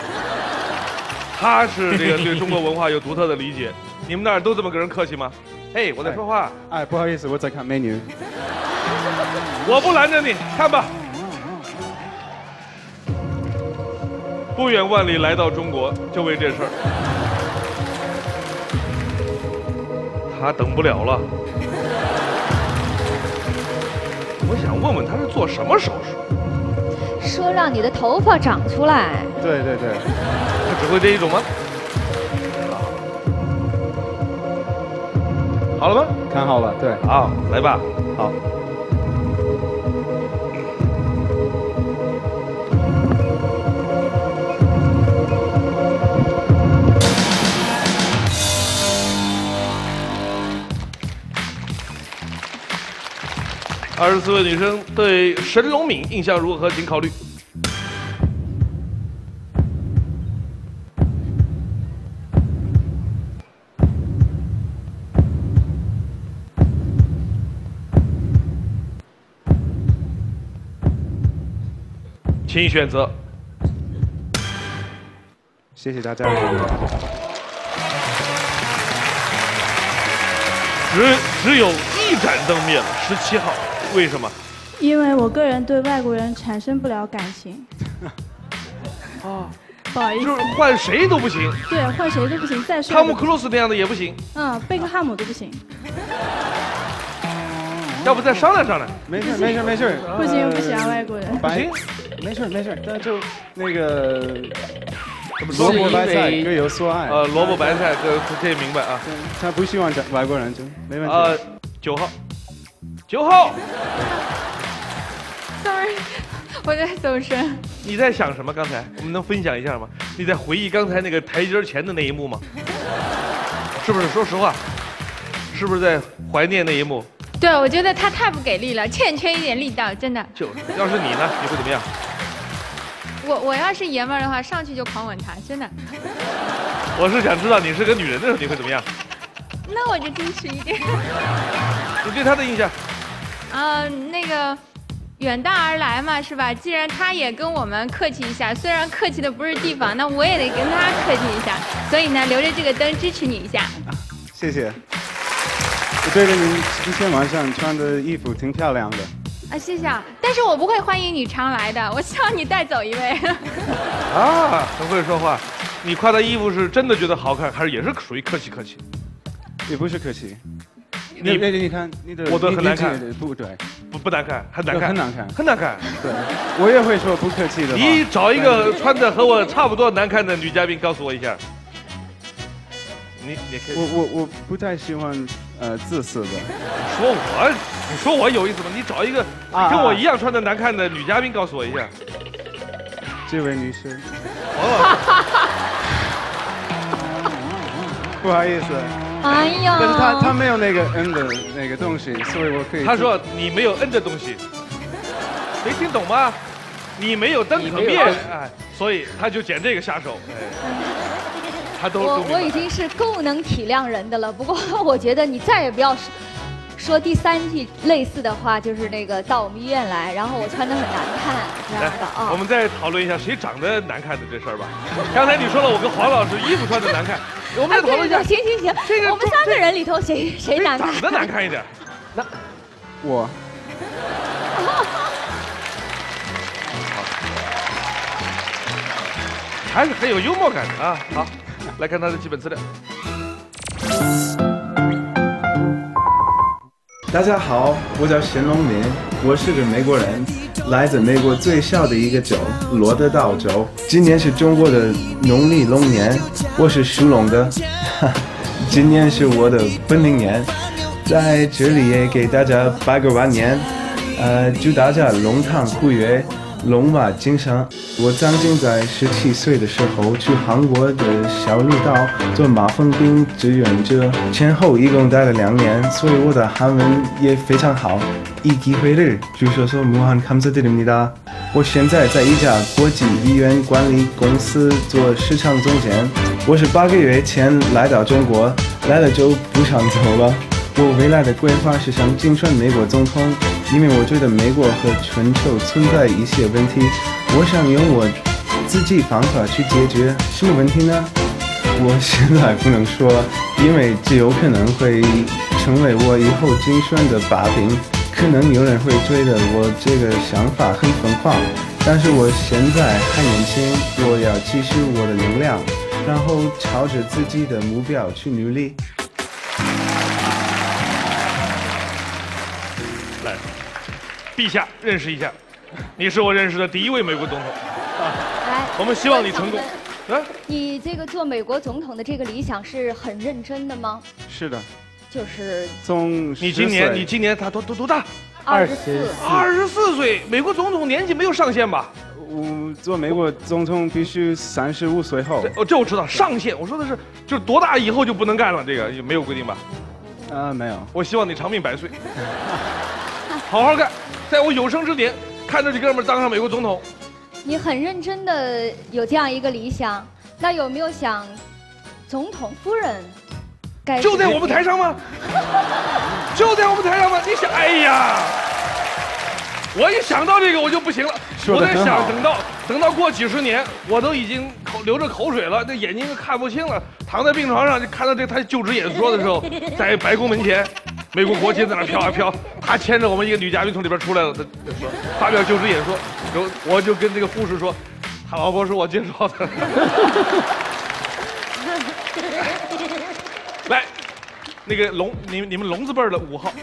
他是这个对中国文化有独特的理解。你们那儿都这么跟人客气吗？哎，我在说话。 哎，哎不好意思，我在看美女。 我不拦着你，看吧。不远万里来到中国，就为这事儿。他等不了了。我想问问他是做什么手术？ 说让你的头发长出来。 对对对。 他只会这一种吗？好了吗？ 看好了，对。 好，来吧。 好。 二十四位女生对神龙敏印象如何？请考虑。请选择。 谢谢大家。 只只有一盏灯灭了，十七号，为什么？ 因为我个人对外国人产生不了感情。 哦， 不好意思， 就是换谁都不行。 对，换谁都不行，再帅。 汤姆克鲁斯那样的也不行。 嗯，贝克汉姆都不行。 要不再商量商量？ 没事没事没事。 不行，不喜欢外国人。 不行， 没事没事，那就那个。萝卜白菜各有所爱。 呃，萝卜白菜这这也明白啊。 他不喜欢外国人就没问题。 呃，九号，九号。 Sorry， 我在走神。 你在想什么？刚才我们能分享一下吗？你在回忆刚才那个台阶前的那一幕吗？是不是？说实话，是不是在怀念那一幕？ 对，我觉得他太不给力了，欠缺一点力道，真的。 就是，要是你呢，你会怎么样？ 我我要是爷们儿的话，上去就狂吻他，真的。 我是想知道你是个女人的时候你会怎么样？ 那我就矜持一点。 你对他的印象？ 啊、呃，那个远道而来嘛，是吧？既然他也跟我们客气一下，虽然客气的不是地方，那我也得跟他客气一下。所以呢，留着这个灯支持你一下。 啊、谢谢。我觉得你今天晚上穿的衣服挺漂亮的。 啊，谢谢啊！但是我不会欢迎你常来的，我希望你带走一位。 啊，很会说话。你夸他衣服是真的觉得好看，还是也是属于客气客气？ 也不是客气。 你你你看你的， 我的很难看， 不对， 不不难看，很难看， 很难看， 很难看。 对，我也会说不客气的。 你找一个穿的和我差不多难看的女嘉宾，告诉我一下。你你可以。 我我我不太喜欢呃自私的。 说我，你说我有意思吗？你找一个跟我一样穿的难看的女嘉宾，告诉我一下。 这位女士。 哦。 不好意思。 哎呀！ 但是他他没有那个 N 的那个东西，所以我可以。 他说你没有 N 的东西，没听懂吗？你没有灯可灭，哎，所以他就捡这个下手，哎。他都我我已经是够能体谅人的了，不过我觉得你再也不要说说第三句类似的话，就是那个到我们医院来，然后我穿得很难看这样的啊。 我们再讨论一下谁长得难看的这事儿吧。刚才你说了我跟黄老师衣服穿的难看，我们再讨论一下。 行行行，这个我们三个人里头谁谁难看？ 长得难看一点，那我。 还是很有幽默感的啊。好，来看他的基本资料。 大家好，我叫沈龙民，我是个美国人，来自美国最小的一个州罗德岛州。今年是中国的农历龙年，我是属龙的，今年是我的本命年，在这里也给大家拜个晚年，呃，祝大家龙腾虎跃，龙马精神。我曾经在十七岁的时候去韩国的小绿岛做马蜂兵志愿者，前后一共待了两年，所以我的韩文也非常好。이 기회를 주셔서 무한 감사드립니다. 我现在在一家国际医院管理公司做市场总监。我是八个月前来到中国，来了就不想走了。我未来的规划是想竞选美国总统，因为我觉得美国和全球存在一些问题，我想用我自己方法去解决。什么问题呢？我现在不能说，因为这有可能会成为我以后竞选的把柄。可能有人会觉得我这个想法很疯狂，但是我现在还年轻，我要继续我的能量，然后朝着自己的目标去努力。 来，陛下认识一下，你是我认识的第一位美国总统。 来， 我们希望你成功。 啊，你这个做美国总统的这个理想是很认真的吗？ 是的。 就是从你今年你今年他多多多大？ 二十四。 二十四岁，美国总统年纪没有上限吧？ 我做美国总统必须三十五岁后。 哦，这我知道，上限。我说的是，就是多大以后就不能干了，这个没有规定吧？ 啊，没有。 我希望你长命百岁，好好干，在我有生之年看着这哥们儿当上美国总统。 你很认真的有这样一个理想，那有没有想总统夫人？ 就在我们台上吗？就在我们台上吗？你想，哎呀，我一想到这个我就不行了。 说得很好我在想，等到等到过几十年，我都已经口流着口水了，那眼睛都看不清了，躺在病床上就看到这他就职演说的时候，在白宫门前，美国国旗在那飘啊飘，他牵着我们一个女嘉宾从里边出来了，他说发表就职演说，然后我就跟这个护士说，他老婆是我介绍的。来，那个龙，你你们龙字辈儿的五号。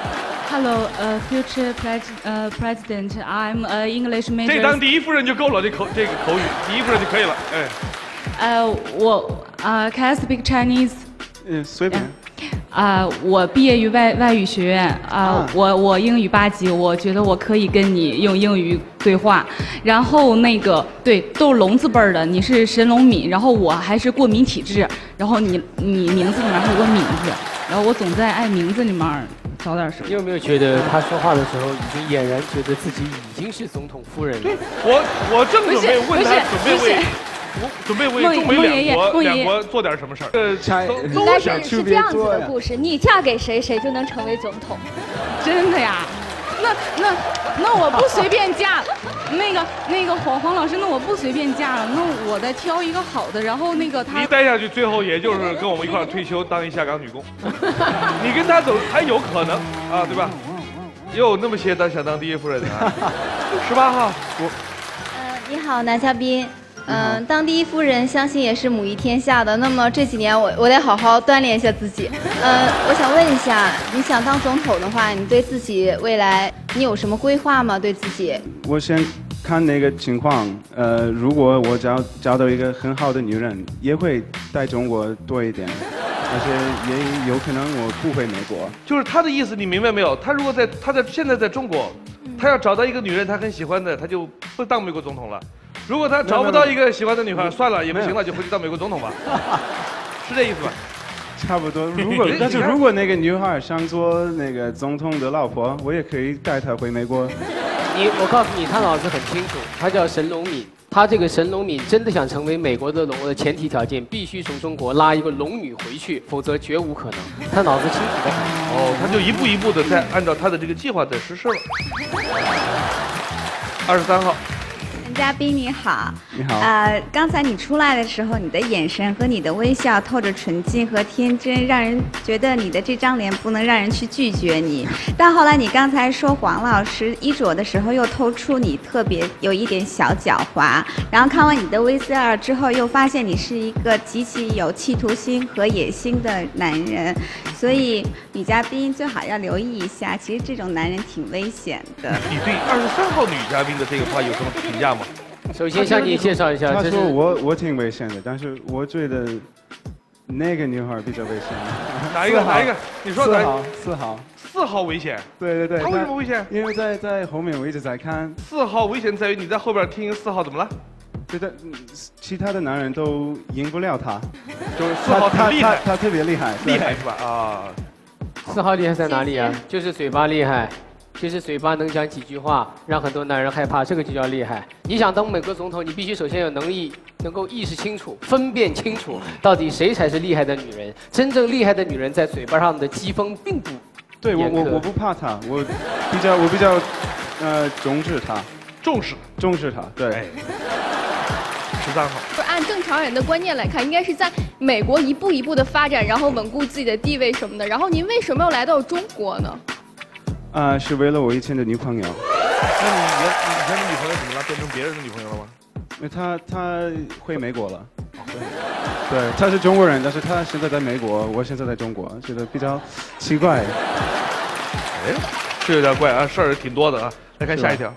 Hello, uh, future pres uh, president. I'm a English major. 这当第一夫人就够了，这口这个口语，第一夫人就可以了。哎， 呃，我呃，Can I speak Chinese? 嗯，随便。 啊、我毕业于外外语学院啊、 啊我我英语八级，我觉得我可以跟你用英语对话。然后那个对，都是龙字辈儿的，你是神龙敏，然后我还是过敏体质，然后你你名字里面还有个敏字，然后我总在爱名字里面找点什么。 你有没有觉得他说话的时候已经俨然觉得自己已经是总统夫人了？ 我我正准备问他， 不是准备为我准备为中美孟爷爷两国孟爷爷两国做点什么事儿。呃，都应都该是想去是这样子的故事，你嫁给谁，谁就能成为总统。 真的呀？那那那我不随便嫁，那个那个黄黄老师，那我不随便嫁了，那我再挑一个好的，然后那个他你待下去，最后也就是跟我们一块儿退休，当一下岗女工。你跟他走还有可能啊，对吧？也有那么些当想当第一夫人的啊。十八号，我你好，男嘉宾。嗯，当第一夫人，相信也是母仪天下的。那么这几年我我得好好锻炼一下自己。嗯，我想问一下，你想当总统的话，你对自己未来你有什么规划吗？对自己？ 我先看那个情况，呃，如果我找找到一个很好的女人，也会在中国多一点，而且也有可能我不回美国。 就是他的意思，你明白没有？他如果在他在现在在中国，他要找到一个女人，他很喜欢的，他就不当美国总统了。如果他找不到一个喜欢的女孩，算了，也不行了，就回去当美国总统吧，是这意思吧？ 差不多。如果但是如果那个女孩想做那个总统的老婆，我也可以带她回美国。 你，我告诉你，他脑子很清楚，他叫神龙敏。他这个神龙敏真的想成为美国的龙的前提条件，必须从中国拉一个龙女回去，否则绝无可能。他脑子清楚的很。 哦，他就一步一步的在按照他的这个计划在实施了。二十三号。 嘉宾你好， 你好。 呃，刚才你出来的时候，你的眼神和你的微笑透着纯净和天真，让人觉得你的这张脸不能让人去拒绝你。但后来你刚才说黄老师衣着的时候，又透出你特别有一点小狡猾。然后看完你的 V C R 之后，又发现你是一个极其有企图心和野心的男人，所以女嘉宾最好要留意一下，其实这种男人挺危险的。 你对二十三号女嘉宾的这个话有什么评价吗？ 首先向你介绍一下， 他说这是我我挺危险的，但是我觉得那个女孩比较危险。 哪一个？哪一个？你说哪？ 四号，四号， 四号危险。 对对对。 他为什么危险？ 因为在在后面我一直在看。 四号危险在于你在后边听四号怎么了？ 对的，其他的男人都赢不了他， 就是四号很厉害， 他特别厉害， 厉害是吧？啊， 四号厉害在哪里啊？就是嘴巴厉害。就是嘴巴能讲几句话，让很多男人害怕，这个就叫厉害。你想当美国总统，你必须首先有能力，能够意识清楚、分辨清楚，到底谁才是厉害的女人。真正厉害的女人在嘴巴上的机锋并不对我我我不怕她，我比较我比较呃重视她， 重视重视她，对。 十三号。 不是按正常人的观念来看，应该是在美国一步一步的发展，然后稳固自己的地位什么的。然后您为什么要来到中国呢？ 啊、呃，是为了我以前的女朋友。 那你原以前的女朋友怎么了？变成别人的女朋友了吗？ 因为她她回美国了。对，她是中国人，但是她现在在美国，我现在在中国，觉得比较奇怪。 哎，是有点怪啊，事儿挺多的啊。来看下一条。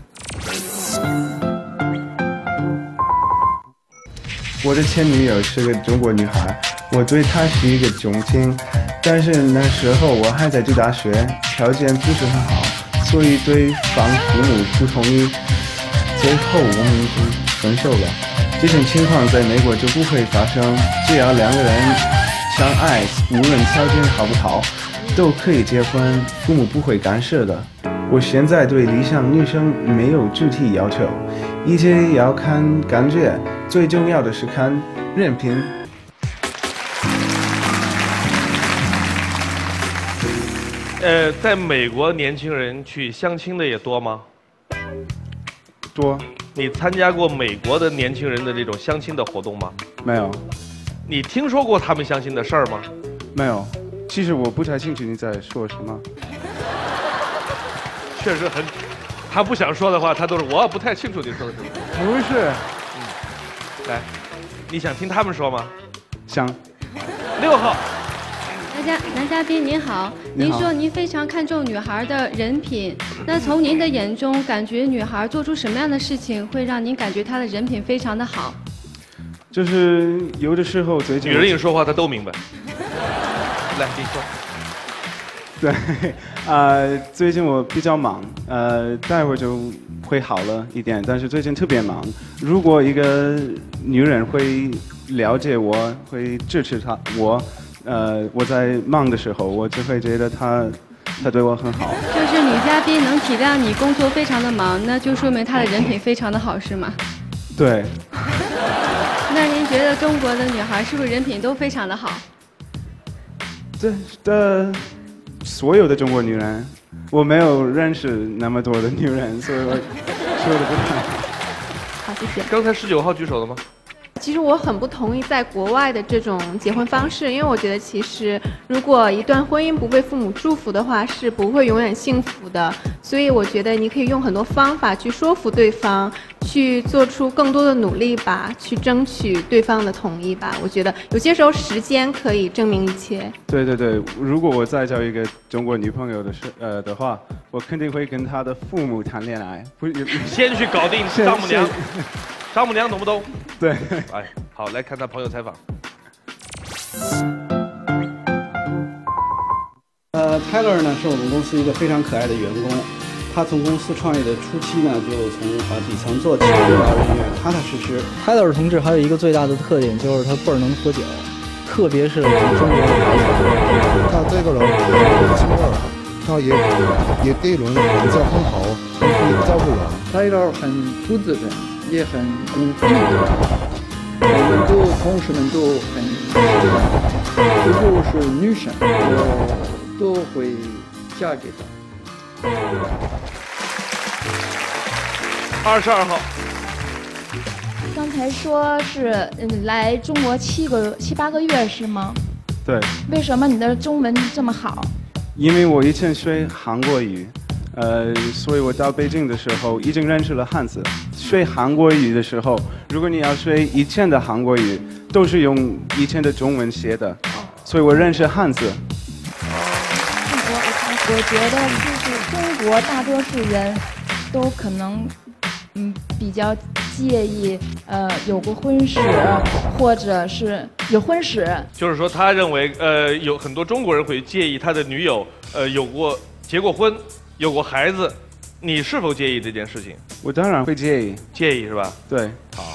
我的前女友是个中国女孩，我对她是一个钟情，但是那时候我还在读大学，条件不是很好，所以对方父母不同意，最后我们就分手了。这种情况在美国就不会发生，只要两个人相爱，无论条件好不好，都可以结婚，父母不会干涉的。我现在对理想女生没有具体要求，一切要看感觉，最重要的是看人品。 呃，在美国年轻人去相亲的也多吗？ 多。 你参加过美国的年轻人的这种相亲的活动吗？ 没有。 你听说过他们相亲的事儿吗？ 没有。其实我不太清楚你在说什么。 确实很，他不想说的话，他都是我不太清楚你说的什么。 不是。 嗯，来，你想听他们说吗？ 想。 六号。 男嘉男嘉宾您好，您说您非常看重女孩的人品，那从您的眼中，感觉女孩做出什么样的事情会让您感觉她的人品非常的好？ 就是有的时候最近女人一说话，她都明白。来，你说。 对，呃，最近我比较忙，呃，待会儿就会好了一点，但是最近特别忙。如果一个女人会了解我，会支持她我。呃，我在忙的时候，我就会觉得他，他对我很好。 就是女嘉宾能体谅你工作非常的忙，那就说明她的人品非常的好，是吗？ 对。 那您觉得中国的女孩是不是人品都非常的好？ 这的所有的中国女人，我没有认识那么多的女人，所以我说的不太好。谢谢。 刚才十九号举手的吗？ 其实我很不同意在国外的这种结婚方式，因为我觉得其实如果一段婚姻不被父母祝福的话，是不会永远幸福的。所以我觉得你可以用很多方法去说服对方，去做出更多的努力吧，去争取对方的同意吧。我觉得有些时候时间可以证明一切。 对对对，如果我再交一个中国女朋友的是呃的话，我肯定会跟她的父母谈恋爱，不先去搞定丈母娘。丈母娘懂不懂？ 对。 哎，好，来看他朋友采访。 呃 ，Tyler 呢是我们公司一个非常可爱的员工，他从公司创业的初期呢，就从呃底层做起，领导人员踏踏实实。 Tyler 同志还有一个最大的特点就是他倍儿能喝酒，特别是中国人来讲， 他这个人很亲热，他也也对人比较很好，很会照顾人。 Tyler 很负责任，也很公平的，我们都同事们都很喜欢。如果是女生，我都会嫁给她。 二十二号。 刚才说是嗯来中国七个七八个月是吗？ 对。 为什么你的中文这么好？ 因为我以前学韩国语，呃，所以我到北京的时候已经认识了汉字。学韩国语的时候，如果你要学以前的韩国语，都是用以前的中文写的，所以我认识汉字。 我我觉得就是中国大多数人都可能嗯比较介意呃有过婚史，或者是有婚史。 就是说，他认为呃有很多中国人会介意他的女友呃有过结过婚，有过孩子。你是否介意这件事情？ 我当然会介意。 介意是吧？ 对。 好。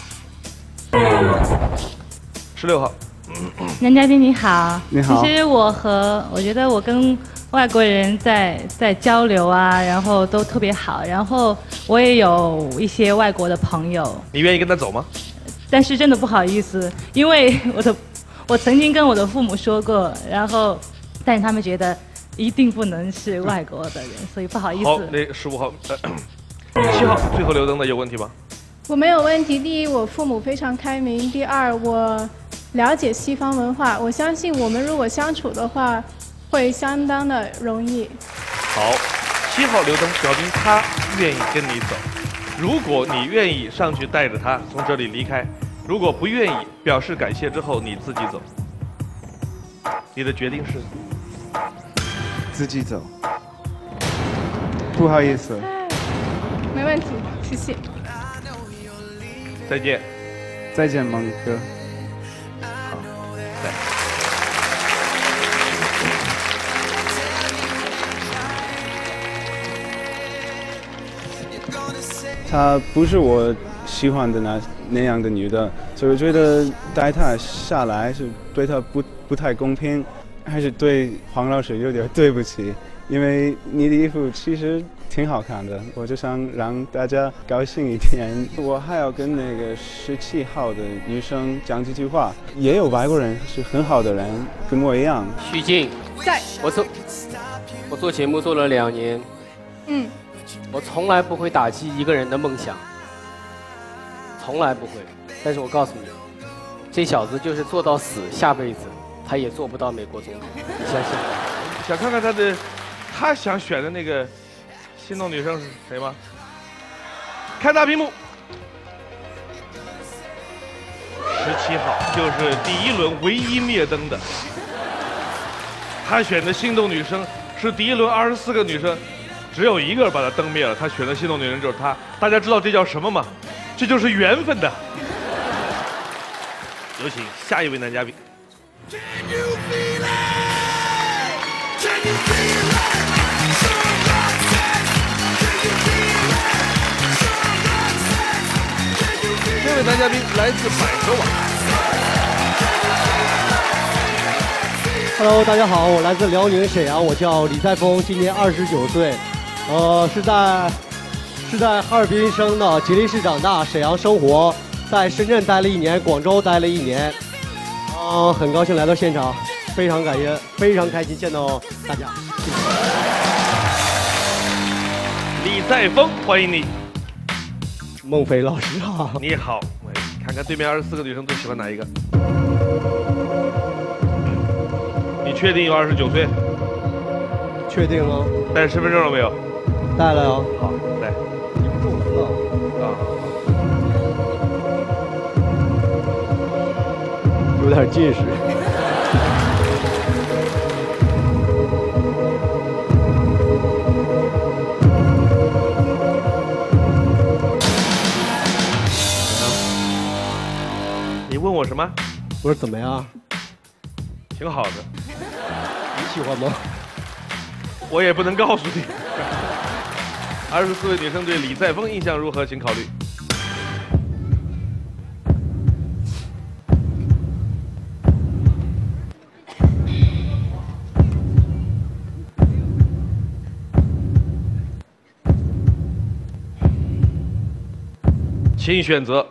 十六号。 男嘉宾你好。 你好。 其实我和我觉得我跟外国人在在交流啊，然后都特别好，然后我也有一些外国的朋友。 你愿意跟他走吗？ 但是真的不好意思，因为我的我曾经跟我的父母说过，然后但是他们觉得一定不能是外国的人，所以不好意思。 好，那十五号、呃、七号最后留灯的有问题吗？ 我没有问题。第一，我父母非常开明；第二，我了解西方文化。我相信我们如果相处的话，会相当的容易。 好，七号留灯表明他愿意跟你走。如果你愿意上去带着他从这里离开，如果不愿意，表示感谢之后你自己走。你的决定是？ 自己走。不好意思。 没问题，谢谢。 再见。 再见，蒙哥。 好，再见。 她不是我喜欢的那那样的女的，所以我觉得带她下来是对她不不太公平，还是对黄老师有点对不起。因为你的衣服其实挺好看的，我就想让大家高兴一点。我还要跟那个十七号的女生讲几句话。也有外国人是很好的人，跟我一样。 徐静， 在。 我做我做节目做了两年， 嗯。 我从来不会打击一个人的梦想， 从来不会。但是我告诉你，这小子就是做到死，下辈子他也做不到美国总统，你相信吗？ 想看看他的，他想选的那个心动女生是谁吗？看大屏幕，十七号就是第一轮唯一灭灯的。他选的心动女生是第一轮二十四个女生，只有一个把他灯灭了。他选的心动女人就是他。大家知道这叫什么吗？这就是缘分的。有请下一位男嘉宾。这位男嘉宾来自百合网。 Hello， 大家好，我来自辽宁沈阳，我叫李在峰，今年二十九岁，呃，是在是在哈尔滨生的，吉林市长大，沈阳生活，在深圳待了一年，广州待了一年，啊、呃，很高兴来到现场，非常感谢，非常开心见到大家。 李在峰，欢迎你。 孟非老师好。 你好，看看对面二十四个女生最喜欢哪一个？你确定有二十九岁？ 确定啊。 带身份证了没有？ 带了呀。 好，来。 你不中文了。 啊。 有点近视。 你问我什么？ 我说怎么样？ 挺好的。 你喜欢吗？ 我也不能告诉你。二十四位女生对李在峰印象如何？请考虑。请选择。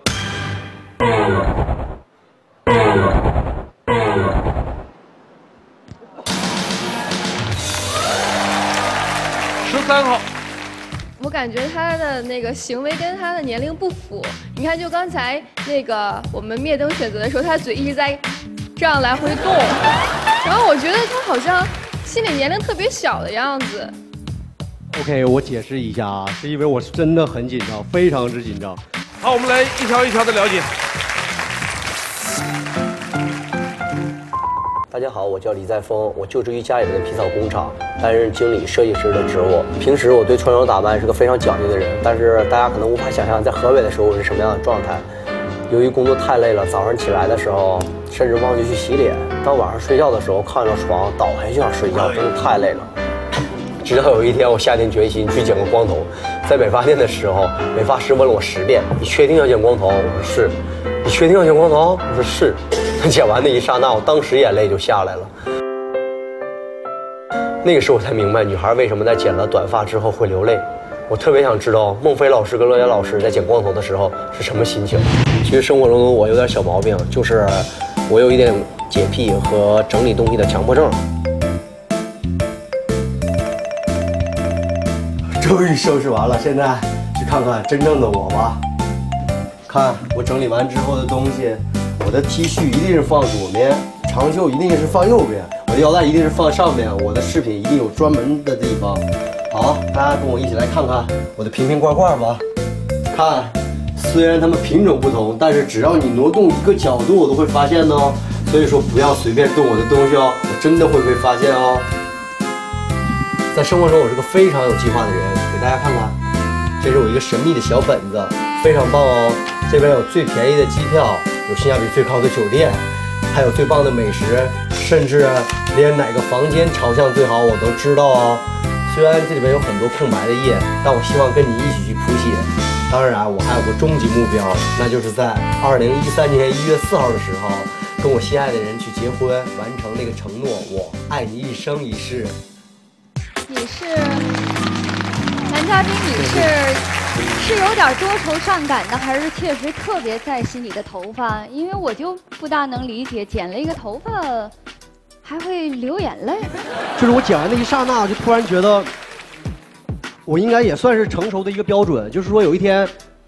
十三号， 我感觉他的那个行为跟他的年龄不符。你看，就刚才那个我们灭灯选择的时候，他嘴一直在这样来回动，然后我觉得他好像心里年龄特别小的样子。 OK， 我解释一下啊，是因为我是真的很紧张，非常之紧张。 好，我们来一条一条的了解。 大家好，我叫李在峰，我就职于家里的皮草工厂，担任经理、设计师的职务。平时我对穿着打扮是个非常讲究的人，但是大家可能无法想象在河北的时候我是什么样的状态。由于工作太累了，早上起来的时候甚至忘记去洗脸，到晚上睡觉的时候看着床倒下就想睡觉，真的太累了。直到有一天，我下定决心去剪个光头。在美发店的时候，美发师问了我十遍：“你确定要剪光头？”我说：“是。”“你确定要剪光头？”我说：“是。”剪完的一刹那，我当时眼泪就下来了。那个时候我才明白，女孩为什么在剪了短发之后会流泪。我特别想知道孟非老师跟乐嘉老师在剪光头的时候是什么心情。其实生活中的我有点小毛病，就是我有一点洁癖和整理东西的强迫症。终于收拾完了，现在去看看真正的我吧。看我整理完之后的东西。我的 T 恤一定是放左边，长袖一定是放右边，我的腰带一定是放上面，我的饰品一定有专门的地方。好，大家跟我一起来看看我的瓶瓶罐罐吧。看，虽然它们品种不同，但是只要你挪动一个角度，我都会发现哦。所以说不要随便动我的东西哦，我真的会被发现哦。在生活中，我是个非常有计划的人，给大家看看，这是我一个神秘的小本子，非常棒哦。这边有最便宜的机票。有性价比最高的酒店，还有最棒的美食，甚至连哪个房间朝向最好我都知道哦。虽然这里面有很多空白的页，但我希望跟你一起去谱写。当然，我还有个终极目标，那就是在二零一三年一月四号的时候，跟我心爱的人去结婚，完成那个承诺，我爱你一生一世。 你是男嘉宾，你是。是有点多愁善感的，还是确实特别在心你的头发？因为我就不大能理解，剪了一个头发还会流眼泪。 就是我剪完的一刹那，就突然觉得，我应该也算是成熟的一个标准。就是说有一天，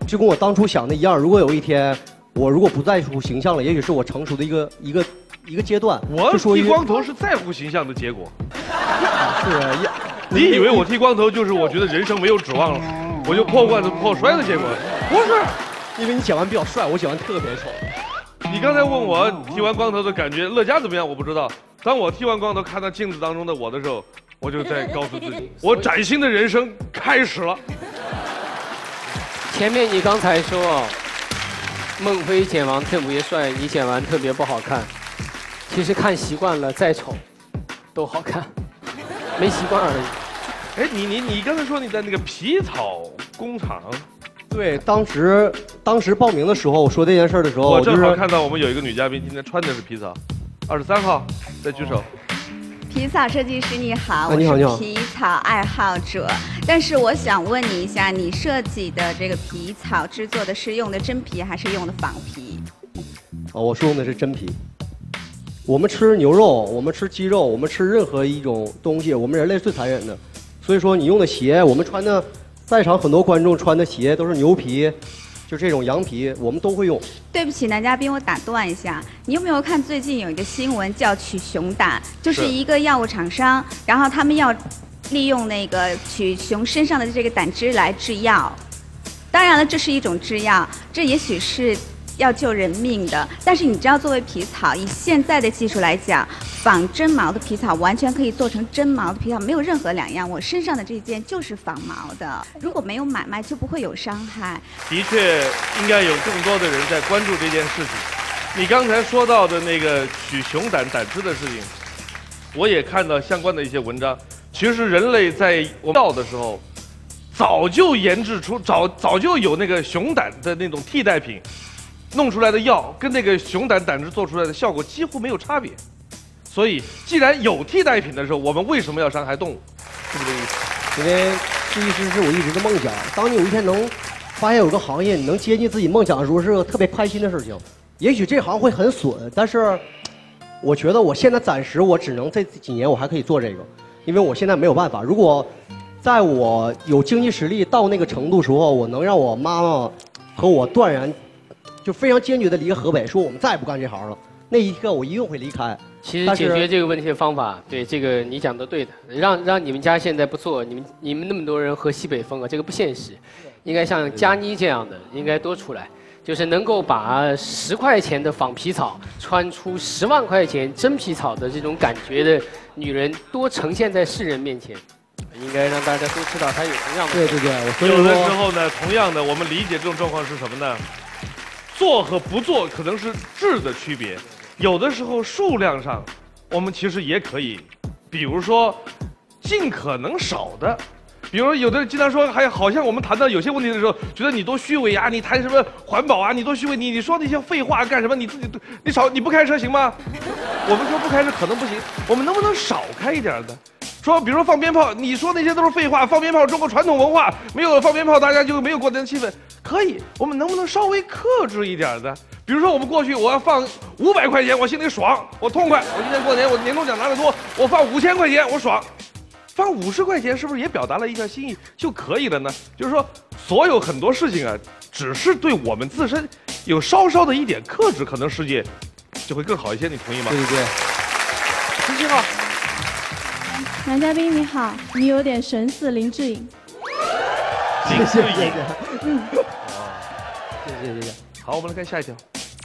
就跟我当初想的一样，如果有一天我如果不在乎形象了，也许是我成熟的一个一个一个阶段。 我说剃光头是在乎形象的结果。 是啊， 你以为我剃光头就是我觉得人生没有指望了，我就破罐子破摔的结果？不是， 因为你剪完比较帅，我剪完特别丑。 你刚才问我剃完光头的感觉，乐嘉怎么样？我不知道。当我剃完光头看到镜子当中的我的时候，我就在告诉自己，我崭新的人生开始了。 前面你刚才说，孟非剪完特别帅，你剪完特别不好看。其实看习惯了，再丑都好看，没习惯而已。 哎，你你你刚才说你在那个皮草工厂？ 对，当时当时报名的时候，我说这件事的时候， 我正好就是看到我们有一个女嘉宾今天穿的是皮草，二十三号，再举手。 皮草设计师你好， 啊你好你好我是皮草爱好者。但是我想问你一下，你设计的这个皮草制作的是用的真皮还是用的仿皮？ 啊，我是用的是真皮。我们吃牛肉，我们吃鸡肉，我们吃任何一种东西，我们人类是最残忍的。所以说，你用的鞋，我们穿的，在场很多观众穿的鞋都是牛皮，就这种羊皮，我们都会用。 对不起，男嘉宾，我打断一下，你有没有看最近有一个新闻叫取熊胆，就是一个药物厂商，然后他们要利用那个取熊身上的这个胆汁来制药。当然了，这是一种制药，这也许是要救人命的。但是你知道，作为皮草，以现在的技术来讲，仿真毛的皮草完全可以做成真毛的皮草，没有任何两样。我身上的这件就是仿毛的，如果没有买卖，就不会有伤害。 的确，应该有更多的人在关注这件事情。你刚才说到的那个取熊胆胆汁的事情，我也看到相关的一些文章。其实人类在我们药的时候，早就研制出早早就有那个熊胆的那种替代品。弄出来的药跟那个熊胆胆汁做出来的效果几乎没有差别，所以既然有替代品的时候，我们为什么要伤害动物？是不是这个意思？ 因为设计师是我一直的梦想。当你有一天能发现有个行业你能接近自己梦想的时候，是个特别开心的事情。也许这行会很损，但是我觉得我现在暂时我只能这几年我还可以做这个，因为我现在没有办法。如果在我有经济实力到那个程度时候，我能让我妈妈和我断然。就非常坚决的离开河北，说我们再也不干这行了。那一刻我一定会离开。 其实解决这个问题的方法，对这个你讲的对的，让让你们家现在不做，你们你们那么多人喝西北风啊，这个不现实。应该像佳妮这样的，应该多出来，就是能够把十块钱的仿皮草穿出十万块钱真皮草的这种感觉的女人，多呈现在世人面前。应该让大家都知道她有同样的。 对对对， 有的时候呢，同样的，我们理解这种状况是什么呢？做和不做可能是质的区别，有的时候数量上，我们其实也可以，比如说，尽可能少的，比如有的人经常说，还好像我们谈到有些问题的时候，觉得你多虚伪啊，你谈什么环保啊，你多虚伪，你你说那些废话干什么？你自己你少你不开车行吗？我们说不开车可能不行，我们能不能少开一点的？说，比如说放鞭炮，你说那些都是废话。放鞭炮，中国传统文化，没有放鞭炮，大家就没有过年的气氛。可以，我们能不能稍微克制一点的？比如说，我们过去我要放五百块钱，我心里爽，我痛快。我今年过年，我年终奖拿得多，我放五千块钱，我爽。放五十块钱，是不是也表达了一下心意就可以了呢？就是说，所有很多事情啊，只是对我们自身有稍稍的一点克制，可能世界就会更好一些。你同意吗？ 对对对。 十七号。 男嘉宾你好，你有点神似林志颖。 林志颖， 嗯， 谢谢谢谢。 好，我们来看下一条。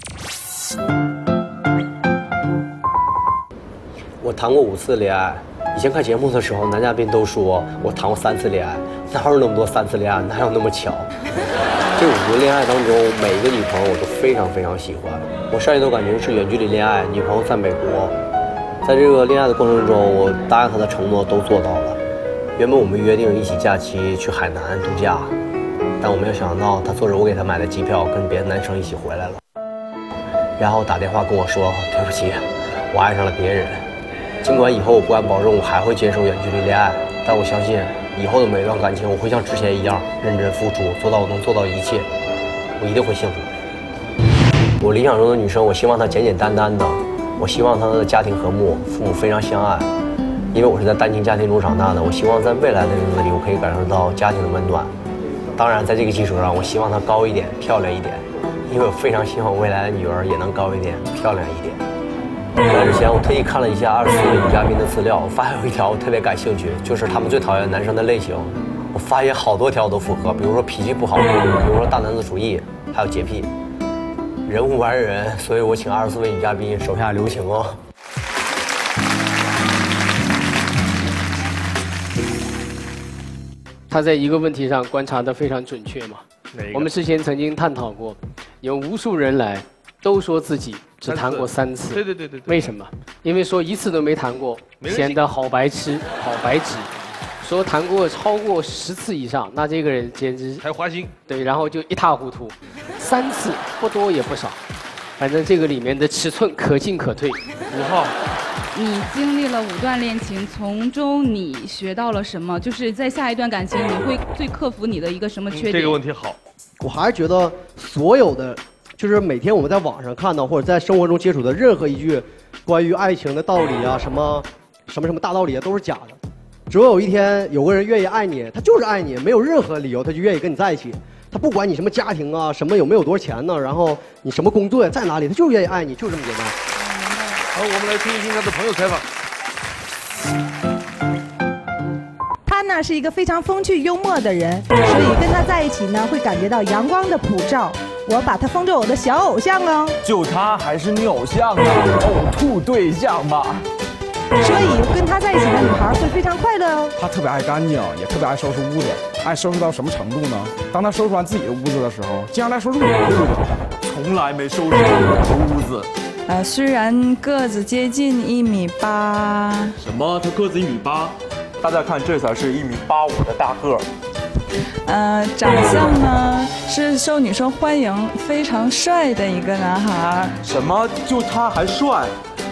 我谈过五次恋爱，以前看节目的时候，男嘉宾都说我谈过三次恋爱，哪有那么多三次恋爱，哪有那么巧？这五个恋爱当中，每一个女朋友我都非常非常喜欢。我上一段感情是远距离恋爱，女朋友在美国。在这个恋爱的过程中，我答应她的承诺都做到了。原本我们约定一起假期去海南度假，但我没有想到她坐着我给她买的机票跟别的男生一起回来了，然后打电话跟我说对不起，我爱上了别人。尽管以后我不敢保证我还会接受远距离恋爱，但我相信以后的每一段感情我会像之前一样认真付出，做到我能做到一切，我一定会幸福。我理想中的女生，我希望她简简单单的。我希望他的家庭和睦，父母非常相爱。因为我是在单亲家庭中长大的，我希望在未来的日子里，我可以感受到家庭的温暖。 当然，在这个基础上，我希望她高一点、漂亮一点，因为我非常希望未来的女儿也能高一点、漂亮一点。来之前，我特意看了一下二十四位女嘉宾的资料，我发现有一条我特别感兴趣，就是她们最讨厌男生的类型。我发现好多条都符合，比如说脾气不好，比如说大男子主义，还有洁癖，人无完人。所以我请二十四位女嘉宾手下留情哦。 他在一个问题上观察得非常准确嘛。我们之前曾经探讨过，有无数人来都说自己只谈过三次。 对对对对对。 为什么？因为说一次都没谈过，显得好白痴、好白纸。说谈过超过十次以上，那这个人简直还花心。 对，然后就一塌糊涂。三次不多也不少，反正这个里面的尺寸可进可退。 五号。 你经历了五段恋情，从中你学到了什么？就是在下一段感情，你会最克服你的一个什么缺点？ 这个问题好， 我还是觉得所有的，就是每天我们在网上看到或者在生活中接触的任何一句关于爱情的道理啊，什么什么什么大道理啊，都是假的。只有有一天有个人愿意爱你，他就是爱你，没有任何理由他就愿意跟你在一起。他不管你什么家庭啊，什么有没有多少钱呢，然后你什么工作呀，在哪里，他就是愿意爱你，就这么简单。 好，我们来听一听他的朋友采访。 他呢是一个非常风趣幽默的人，所以跟他在一起呢会感觉到阳光的普照。我把他封作我的小偶像哦。 就他还是你偶像啊？呕吐对象吧。 所以跟他在一起的女孩会非常快乐哦。 他特别爱干净，也特别爱收拾屋子，爱收拾到什么程度呢？当他收拾完自己的屋子的时候，竟然来收拾我的屋子，从来没收拾过我的屋子。 呃，虽然个子接近一米八， 什么？他个子一米八？大家看，这才是一米八五的大个。 呃，长相呢是受女生欢迎，非常帅的一个男孩。 什么？就他还帅？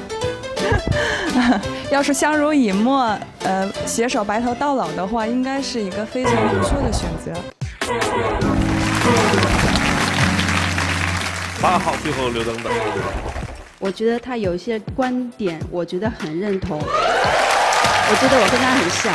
要是相濡以沫，呃，携手白头到老的话，应该是一个非常不错的选择。 八号最后留灯的。 我觉得他有一些观点，我觉得很认同。我觉得我跟他很像。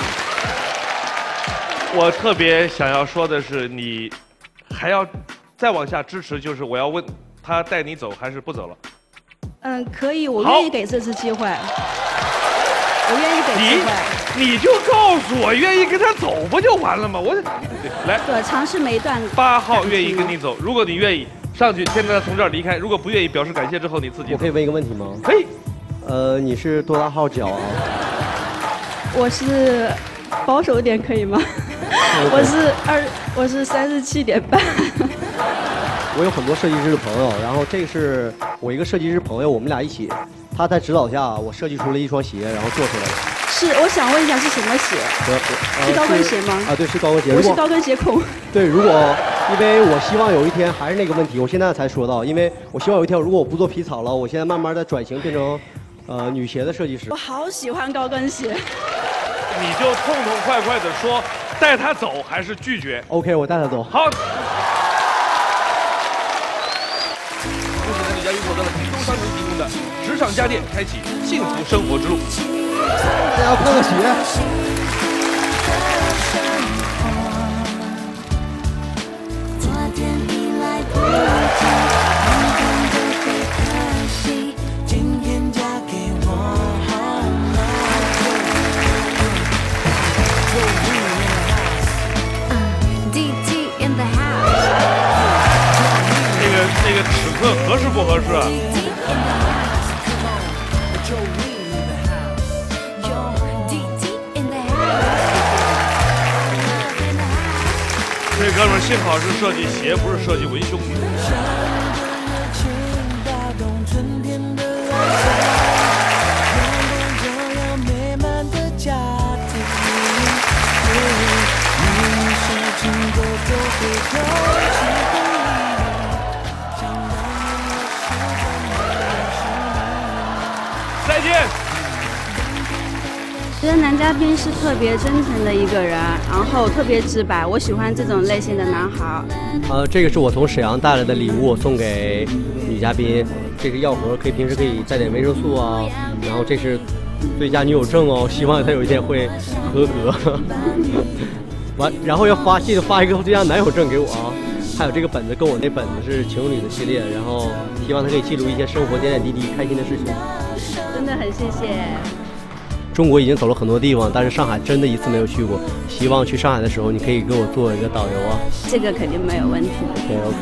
我特别想要说的是，你还要再往下支持，就是我要问他带你走还是不走了？ 嗯，可以，我愿意给这次机会。我愿意给机会。 你你就告诉我愿意跟他走不就完了吗？我来。 对，尝试每一段。 八号愿意跟你走，如果你愿意。上去，现在从这儿离开。如果不愿意表示感谢之后，你自己。 我可以问一个问题吗？ 可以。 呃，你是多大号脚啊？ 我是保守一点，可以吗？我是二，我是三十七点半。 我有很多设计师的朋友，然后这个是我一个设计师朋友，我们俩一起，他在指导下，我设计出了一双鞋，然后做出来的。 是，我想问一下是什么鞋？ 呃、 是高跟鞋吗？ 啊，对，是高跟鞋。 我是高跟鞋控。 对，如果因为我希望有一天还是那个问题，我现在才说到，因为我希望有一天如果我不做皮草了，我现在慢慢的转型变成，呃，女鞋的设计师。 我好喜欢高跟鞋。 你就痛痛快快的说，带他走还是拒绝 ？OK， 我带他走。 好。恭喜男女嘉宾获得了京东商城提供的时尚家电，开启幸福生活之路。 大家看个鞋。 那个那个尺寸合适不合适啊？这哥们幸好是设计鞋，不是设计文胸。再见。 觉得男嘉宾是特别真诚的一个人，然后特别直白，我喜欢这种类型的男孩。 呃，这个是我从沈阳带来的礼物，送给女嘉宾。这个药盒可以平时可以带点维生素啊，然后这是最佳女友证哦，希望她有一天会合格。 完，然后要发记得发一个对象男友证给我啊。还有这个本子跟我那本子是情侣的系列，然后希望它可以记录一些生活点点滴滴开心的事情。 真的很谢谢。 中国已经走了很多地方，但是上海真的一次没有去过。希望去上海的时候，你可以给我做一个导游啊。 这个肯定没有问题。 对 ，OK，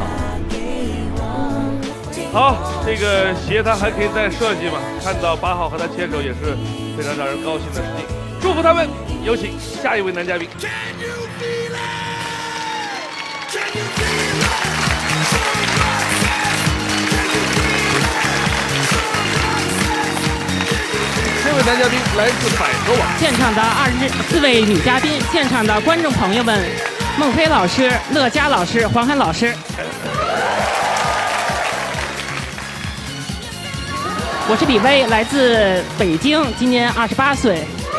好。好，这个鞋它还可以再设计嘛？看到八号和他牵手也是非常让人高兴的事情，祝福他们。有请下一位男嘉宾。这位男嘉宾来自百合网。 现场的二十四位女嘉宾，现场的观众朋友们，孟非老师、乐嘉老师、黄涵老师。我是李薇，来自北京，今年二十八岁。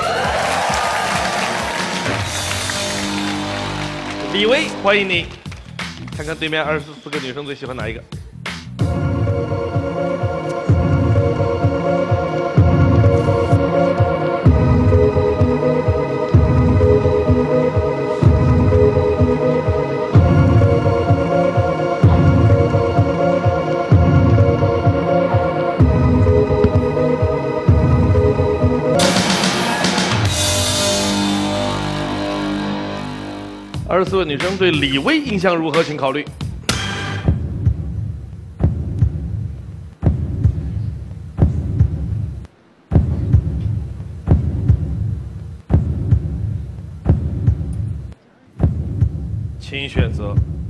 李薇，欢迎你。看看对面二十四个女生最喜欢哪一个？二十四位女生对李薇印象如何？请考虑。请选择。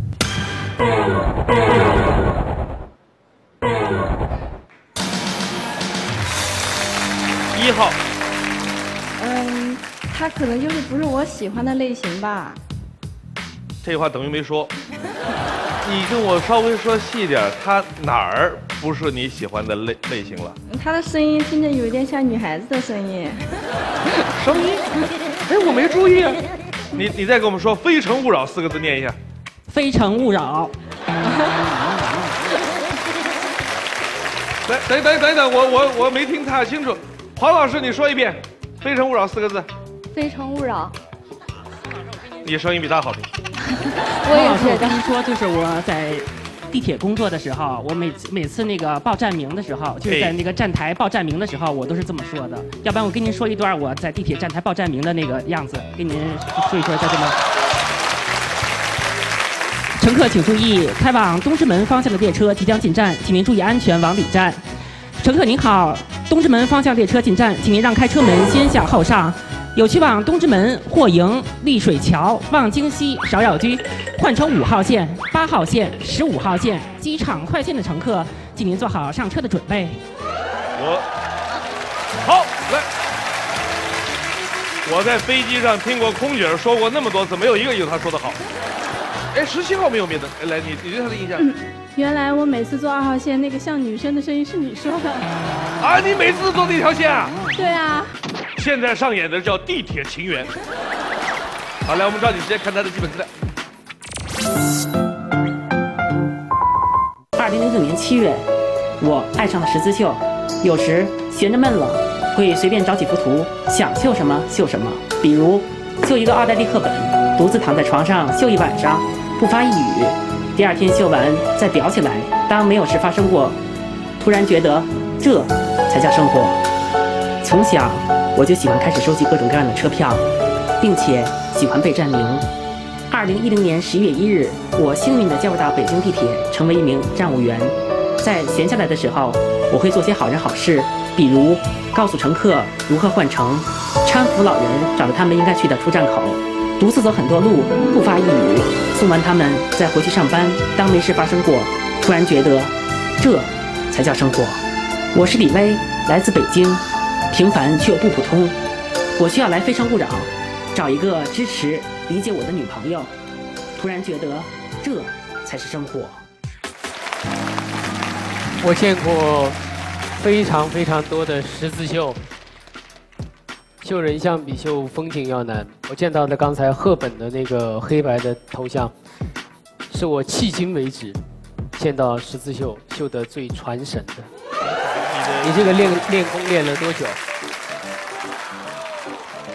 一号。 嗯，他可能就是不是我喜欢的类型吧。 这话等于没说，你跟我稍微说细点，他哪儿不是你喜欢的类类型了？ 他的声音听着有一点像女孩子的声音。 声音？哎，我没注意啊。你你再给我们说“非诚勿扰”四个字念一下。 非诚勿扰。 来，等等等等，我我我没听太清楚。黄老师，你说一遍“非诚勿扰”四个字。 非诚勿扰。 你声音比他好听。 我也觉得。我跟你说，就是我在地铁工作的时候，我每次每次那个报站名的时候，就是在那个站台报站名的时候，我都是这么说的。要不然我跟您说一段我在地铁站台报站名的那个样子，跟您说一说，叫什么？乘客请注意，开往东直门方向的列车即将进站，请您注意安全，往里站。乘客您好，东直门方向列车进站，请您让开车门，先下后上。有去往东直门、霍营、丽水桥、望京西、芍药居换乘五号线、八号线、十五号线、机场快线的乘客，请您做好上车的准备。 我好来，我在飞机上听过空姐说过那么多次，没有一个有她说的好。哎，十七号没有灭灯，来，你你对她的印象？嗯， 原来我每次坐二号线，那个像女生的声音是你说的。 啊，你每次坐那条线啊？ 对啊。 现在上演的叫《地铁情缘》。好，来，我们抓紧时间看他的基本资料。 二零零九年七月，我爱上了十字绣。有时闲着闷了，会随便找几幅图，想绣什么绣什么。比如绣一个奥黛丽·赫本，独自躺在床上绣一晚上，不发一语。第二天绣完再裱起来，当没有事发生过。突然觉得，这才叫生活。从小我就喜欢开始收集各种各样的车票，并且喜欢背站名。二零一零年十一月一日，我幸运地加入到北京地铁，成为一名站务员。在闲下来的时候，我会做些好人好事，比如告诉乘客如何换乘，搀扶老人找到他们应该去的出站口，独自走很多路，不发一语，送完他们再回去上班，当没事发生过。突然觉得，这才叫生活。我是李薇，来自北京。平凡却又不普通，我需要来非诚勿扰，找一个支持、理解我的女朋友。突然觉得，这才是生活。 我见过非常非常多的十字绣，绣人像比绣风景要难。我见到的刚才赫本的那个黑白的头像，是我迄今为止见到十字绣绣得最传神的。你这个练练功练了多久？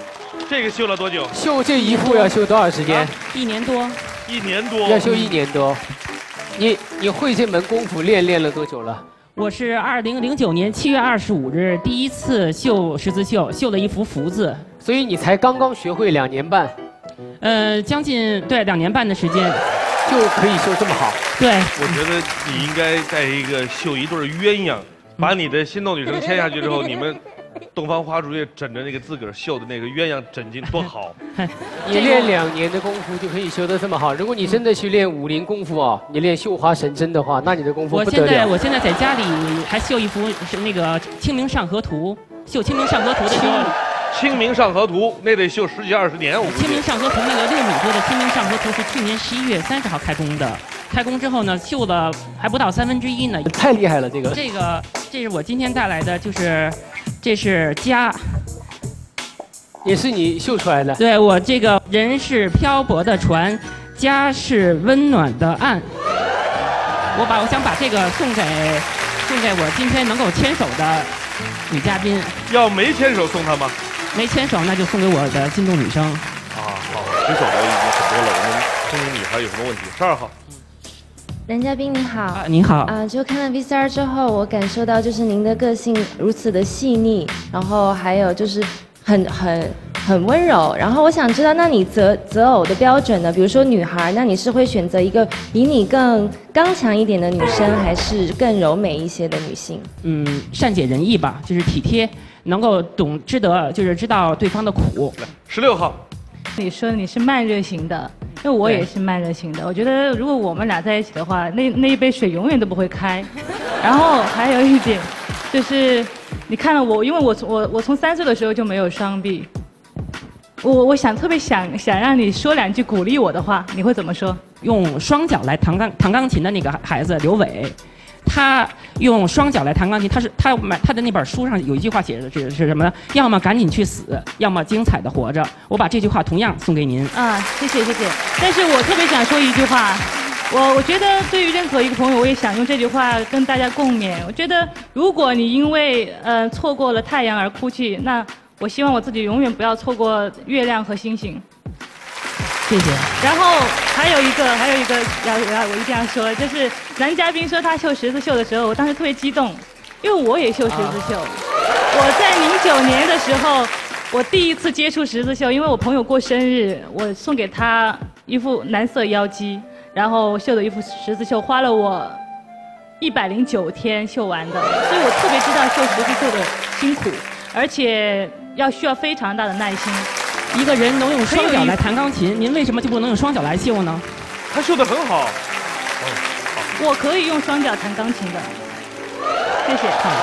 这个绣了多久？ 绣这一幅要绣多少时间？ 一年多。 一年多。 要绣一年多。你你会这门功夫练练了多久了？ 我是二零零九年七月二十五日第一次绣十字绣，绣了一幅福字。 所以你才刚刚学会两年半。 呃，将近对两年半的时间， 就可以绣这么好。 对， 我觉得你应该在一个绣一对鸳鸯，把你的心动女生牵下去之后，你们东方花烛夜枕着那个自个儿绣的那个鸳鸯枕巾多好。 你练两年的功夫就可以绣得这么好。如果你真的去练武林功夫啊，你练绣花神针的话，那你的功夫不得了。 我现在我现在在家里还绣一幅是那个《清明上河图》，绣《清明上河图》的时候。 清明上河图那得绣十几二十年，我估计。 清明上河图那个六米多的清明上河图是去年十一月三十号开工的，开工之后呢，绣了还不到三分之一呢。 太厉害了，这个。 这个这是我今天带来的，就是这是家， 也是你绣出来的。 对，我这个人是漂泊的船，家是温暖的岸。我把我想把这个送给送给我今天能够牵手的女嘉宾。 要没牵手送她吗？ 没牵手，那就送给我的心动女生。 啊，好，牵手的已经很多了。我们听听女孩有什么问题。十二号， 男嘉宾你好。啊， 你好。 啊，就看了 V C R 之后，我感受到就是您的个性如此的细腻，然后还有就是很很很温柔。然后我想知道，那你择择偶的标准呢？比如说女孩，那你是会选择一个比你更刚强一点的女生，还是更柔美一些的女性？ 嗯，善解人意吧，就是体贴。能够懂知得，就是知道对方的苦。 十六号， 你说你是慢热型的，因为我也是慢热型的。我觉得如果我们俩在一起的话，那那一杯水永远都不会开。然后还有一点，就是你看了我，因为我我我从三岁的时候就没有双臂。我我想特别想想让你说两句鼓励我的话，你会怎么说？ 用双脚来弹钢弹钢琴的那个孩子刘伟。他用双脚来弹钢琴，他是他买他的那本书上有一句话写的是是什么呢？要么赶紧去死，要么精彩的活着。我把这句话同样送给您。 啊，谢谢谢谢。但是我特别想说一句话，我我觉得对于任何一个朋友，我也想用这句话跟大家共勉。我觉得如果你因为呃错过了太阳而哭泣，那我希望我自己永远不要错过月亮和星星。 谢谢。 然后还有一个，还有一个要要我一定要说，就是男嘉宾说他绣十字绣的时候，我当时特别激动，因为我也绣十字绣。啊、我在零九年的时候，我第一次接触十字绣，因为我朋友过生日，我送给他一副蓝色腰肌，然后绣的一副十字绣，花了我一百零九天绣完的，所以我特别知道绣十字绣的辛苦，而且要需要非常大的耐心。 一个人能用双脚来弹钢琴，您为什么就不能用双脚来绣呢？ 他绣得很好。 我可以用双脚弹钢琴的。谢谢。好。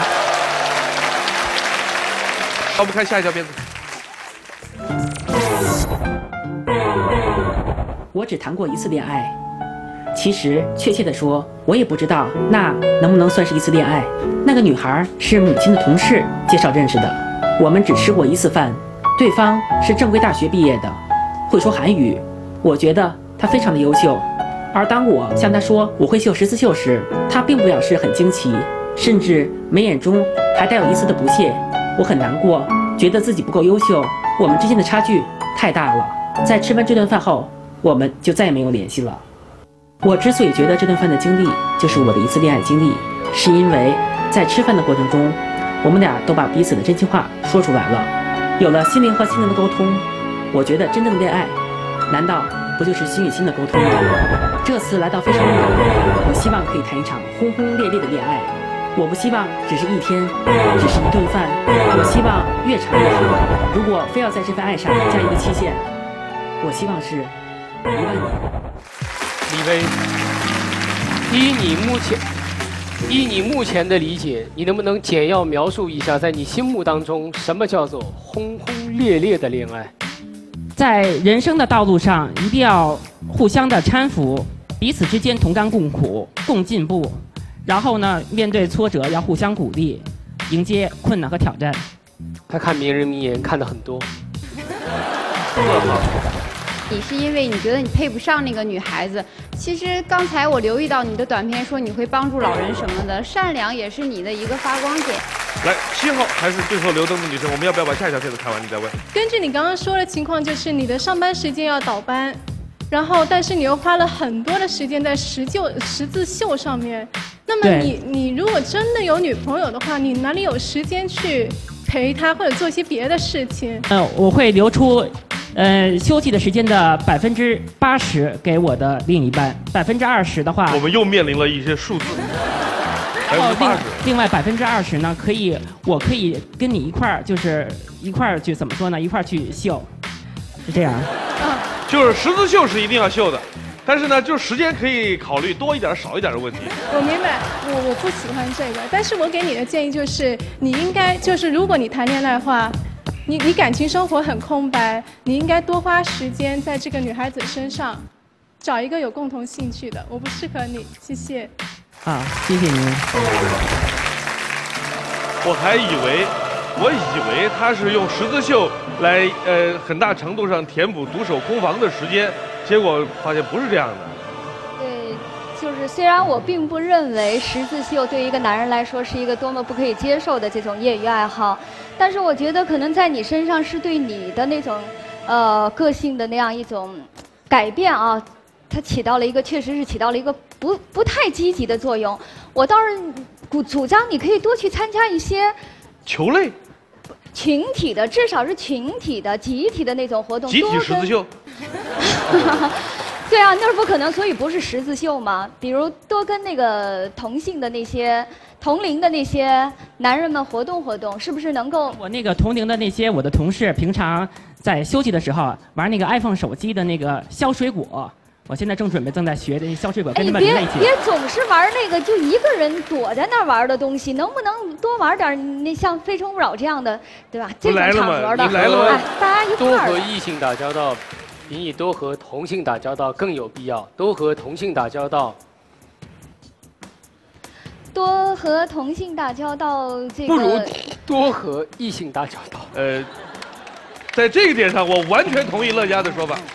我们看下一条片子。 我只谈过一次恋爱，其实确切的说，我也不知道那能不能算是一次恋爱。那个女孩是母亲的同事介绍认识的，我们只吃过一次饭。对方是正规大学毕业的，会说韩语，我觉得他非常的优秀。而当我向他说我会绣十字绣时，他并不表示很惊奇，甚至眉眼中还带有一丝的不屑。我很难过，觉得自己不够优秀，我们之间的差距太大了。在吃完这顿饭后，我们就再也没有联系了。我之所以觉得这顿饭的经历就是我的一次恋爱经历，是因为在吃饭的过程中，我们俩都把彼此的真心话说出来了。有了心灵和心灵的沟通，我觉得真正的恋爱，难道不就是心与心的沟通吗？这次来到非诚勿扰，我希望可以谈一场轰轰烈烈的恋爱。我不希望只是一天，只是一顿饭，我希望越长越好。如果非要在这份爱上加一个期限，我希望是一万年。 李薇，依你目前。依你目前的理解，你能不能简要描述一下，在你心目当中，什么叫做轰轰烈烈的恋爱？ 在人生的道路上，一定要互相的搀扶，彼此之间同甘共苦，共进步。然后呢，面对挫折要互相鼓励，迎接困难和挑战。 他看名人名言看得很多。 你是因为你觉得你配不上那个女孩子。其实刚才我留意到你的短片说你会帮助老人什么的，善良也是你的一个发光点。 来，七号还是最后留灯的女生，我们要不要把下一条片子看完，你再问？ 根据你刚刚说的情况，就是你的上班时间要倒班，然后但是你又花了很多的时间在十就十字绣上面。那么你你如果真的有女朋友的话，你哪里有时间去陪她或者做一些别的事情？ 嗯、呃，我会留出。呃，休息的时间的百分之八十给我的另一半，百分之二十的话， 我们又面临了一些数字。 然后另另外百分之二十呢，可以我可以跟你一块儿，就是一块儿去怎么说呢？一块儿去绣，是这样。 嗯， 就是十字绣是一定要绣的，但是呢，就是时间可以考虑多一点少一点的问题。 我明白，我我不喜欢这个，但是我给你的建议就是，你应该就是如果你谈恋爱的话。你你感情生活很空白，你应该多花时间在这个女孩子身上，找一个有共同兴趣的。我不适合你，谢谢。 啊，谢谢您。 我还以为，我以为他是用十字绣来呃很大程度上填补独守空房的时间，结果发现不是这样的。 对，就是虽然我并不认为十字绣对于一个男人来说是一个多么不可以接受的这种业余爱好。但是我觉得可能在你身上是对你的那种，呃，个性的那样一种改变啊，它起到了一个确实是起到了一个不不太积极的作用。我倒是主主张你可以多去参加一些球类、 群体的，至少是群体的、集体的那种活动。 集体十字绣。 对啊，那是不可能，所以不是十字绣嘛。比如多跟那个同性的那些。同龄的那些男人们活动活动，是不是能够？ 我那个同龄的那些我的同事，平常在休息的时候玩那个 iPhone 手机的那个削水果，我现在正准备正在学的削水果，跟他们在一起。 别别总是玩那个就一个人躲在那儿玩的东西，能不能多玩点那像《非诚勿扰》这样的，对吧？这种场合的，哎，大家一块儿。 多和异性打交道，比你多和同性打交道更有必要。多和同性打交道。 多和同性打交道，这个不如多和异性打交道。 呃，在这一点上，我完全同意乐嘉的说法。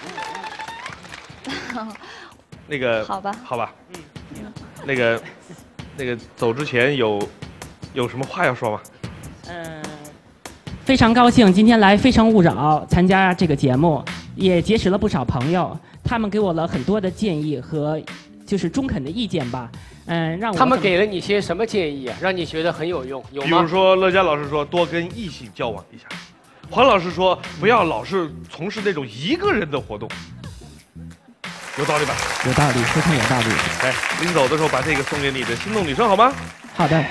那个， 好吧， 好吧，嗯，那个，那个走之前有有什么话要说吗？ 嗯，非常高兴今天来《非诚勿扰》参加这个节目，也结识了不少朋友，他们给我了很多的建议和就是中肯的意见吧。嗯，让我他们给了你些什么建议啊？让你觉得很有用，有吗？ 比如说，乐嘉老师说多跟异性交往一下，黄老师说不要老是从事那种一个人的活动，有道理吧？ 有道理，非常有道理。 来，临走的时候把这个送给你的心动女生好吗？ 好的。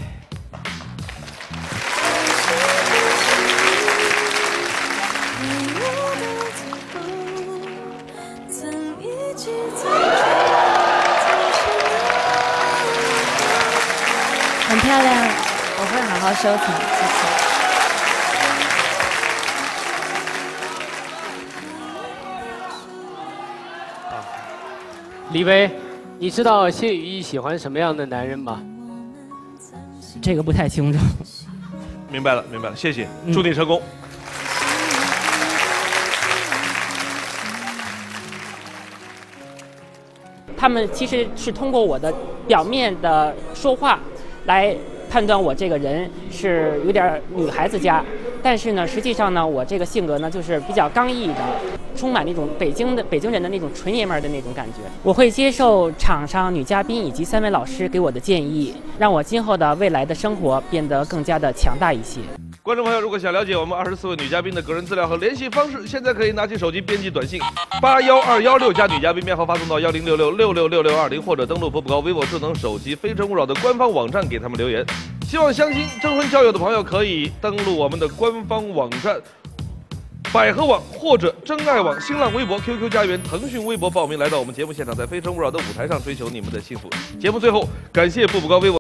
很漂亮，我会好好收藏，谢谢。 李薇，你知道谢雨衣喜欢什么样的男人吗？ 这个不太清楚。 明白了，明白了，谢谢，祝你成功。 他们其实是通过我的表面的说话来判断我这个人是有点女孩子家，但是呢，实际上呢，我这个性格呢就是比较刚毅的，充满那种北京的北京人的那种纯爷们儿的那种感觉。我会接受场上女嘉宾以及三位老师给我的建议，让我今后的未来的生活变得更加的强大一些。 观众朋友，如果想了解我们二十四位女嘉宾的个人资料和联系方式，现在可以拿起手机编辑短信八幺二幺六加女嘉宾编号发送到幺零六六六六六六二零，或者登录步步高微博智能手机非诚勿扰的官方网站给他们留言。希望相亲征婚交友的朋友可以登录我们的官方网站百合网或者真爱网、新浪微博、Q Q 家园、腾讯微博报名，来到我们节目现场，在非诚勿扰的舞台上追求你们的幸福。节目最后，感谢步步高微博。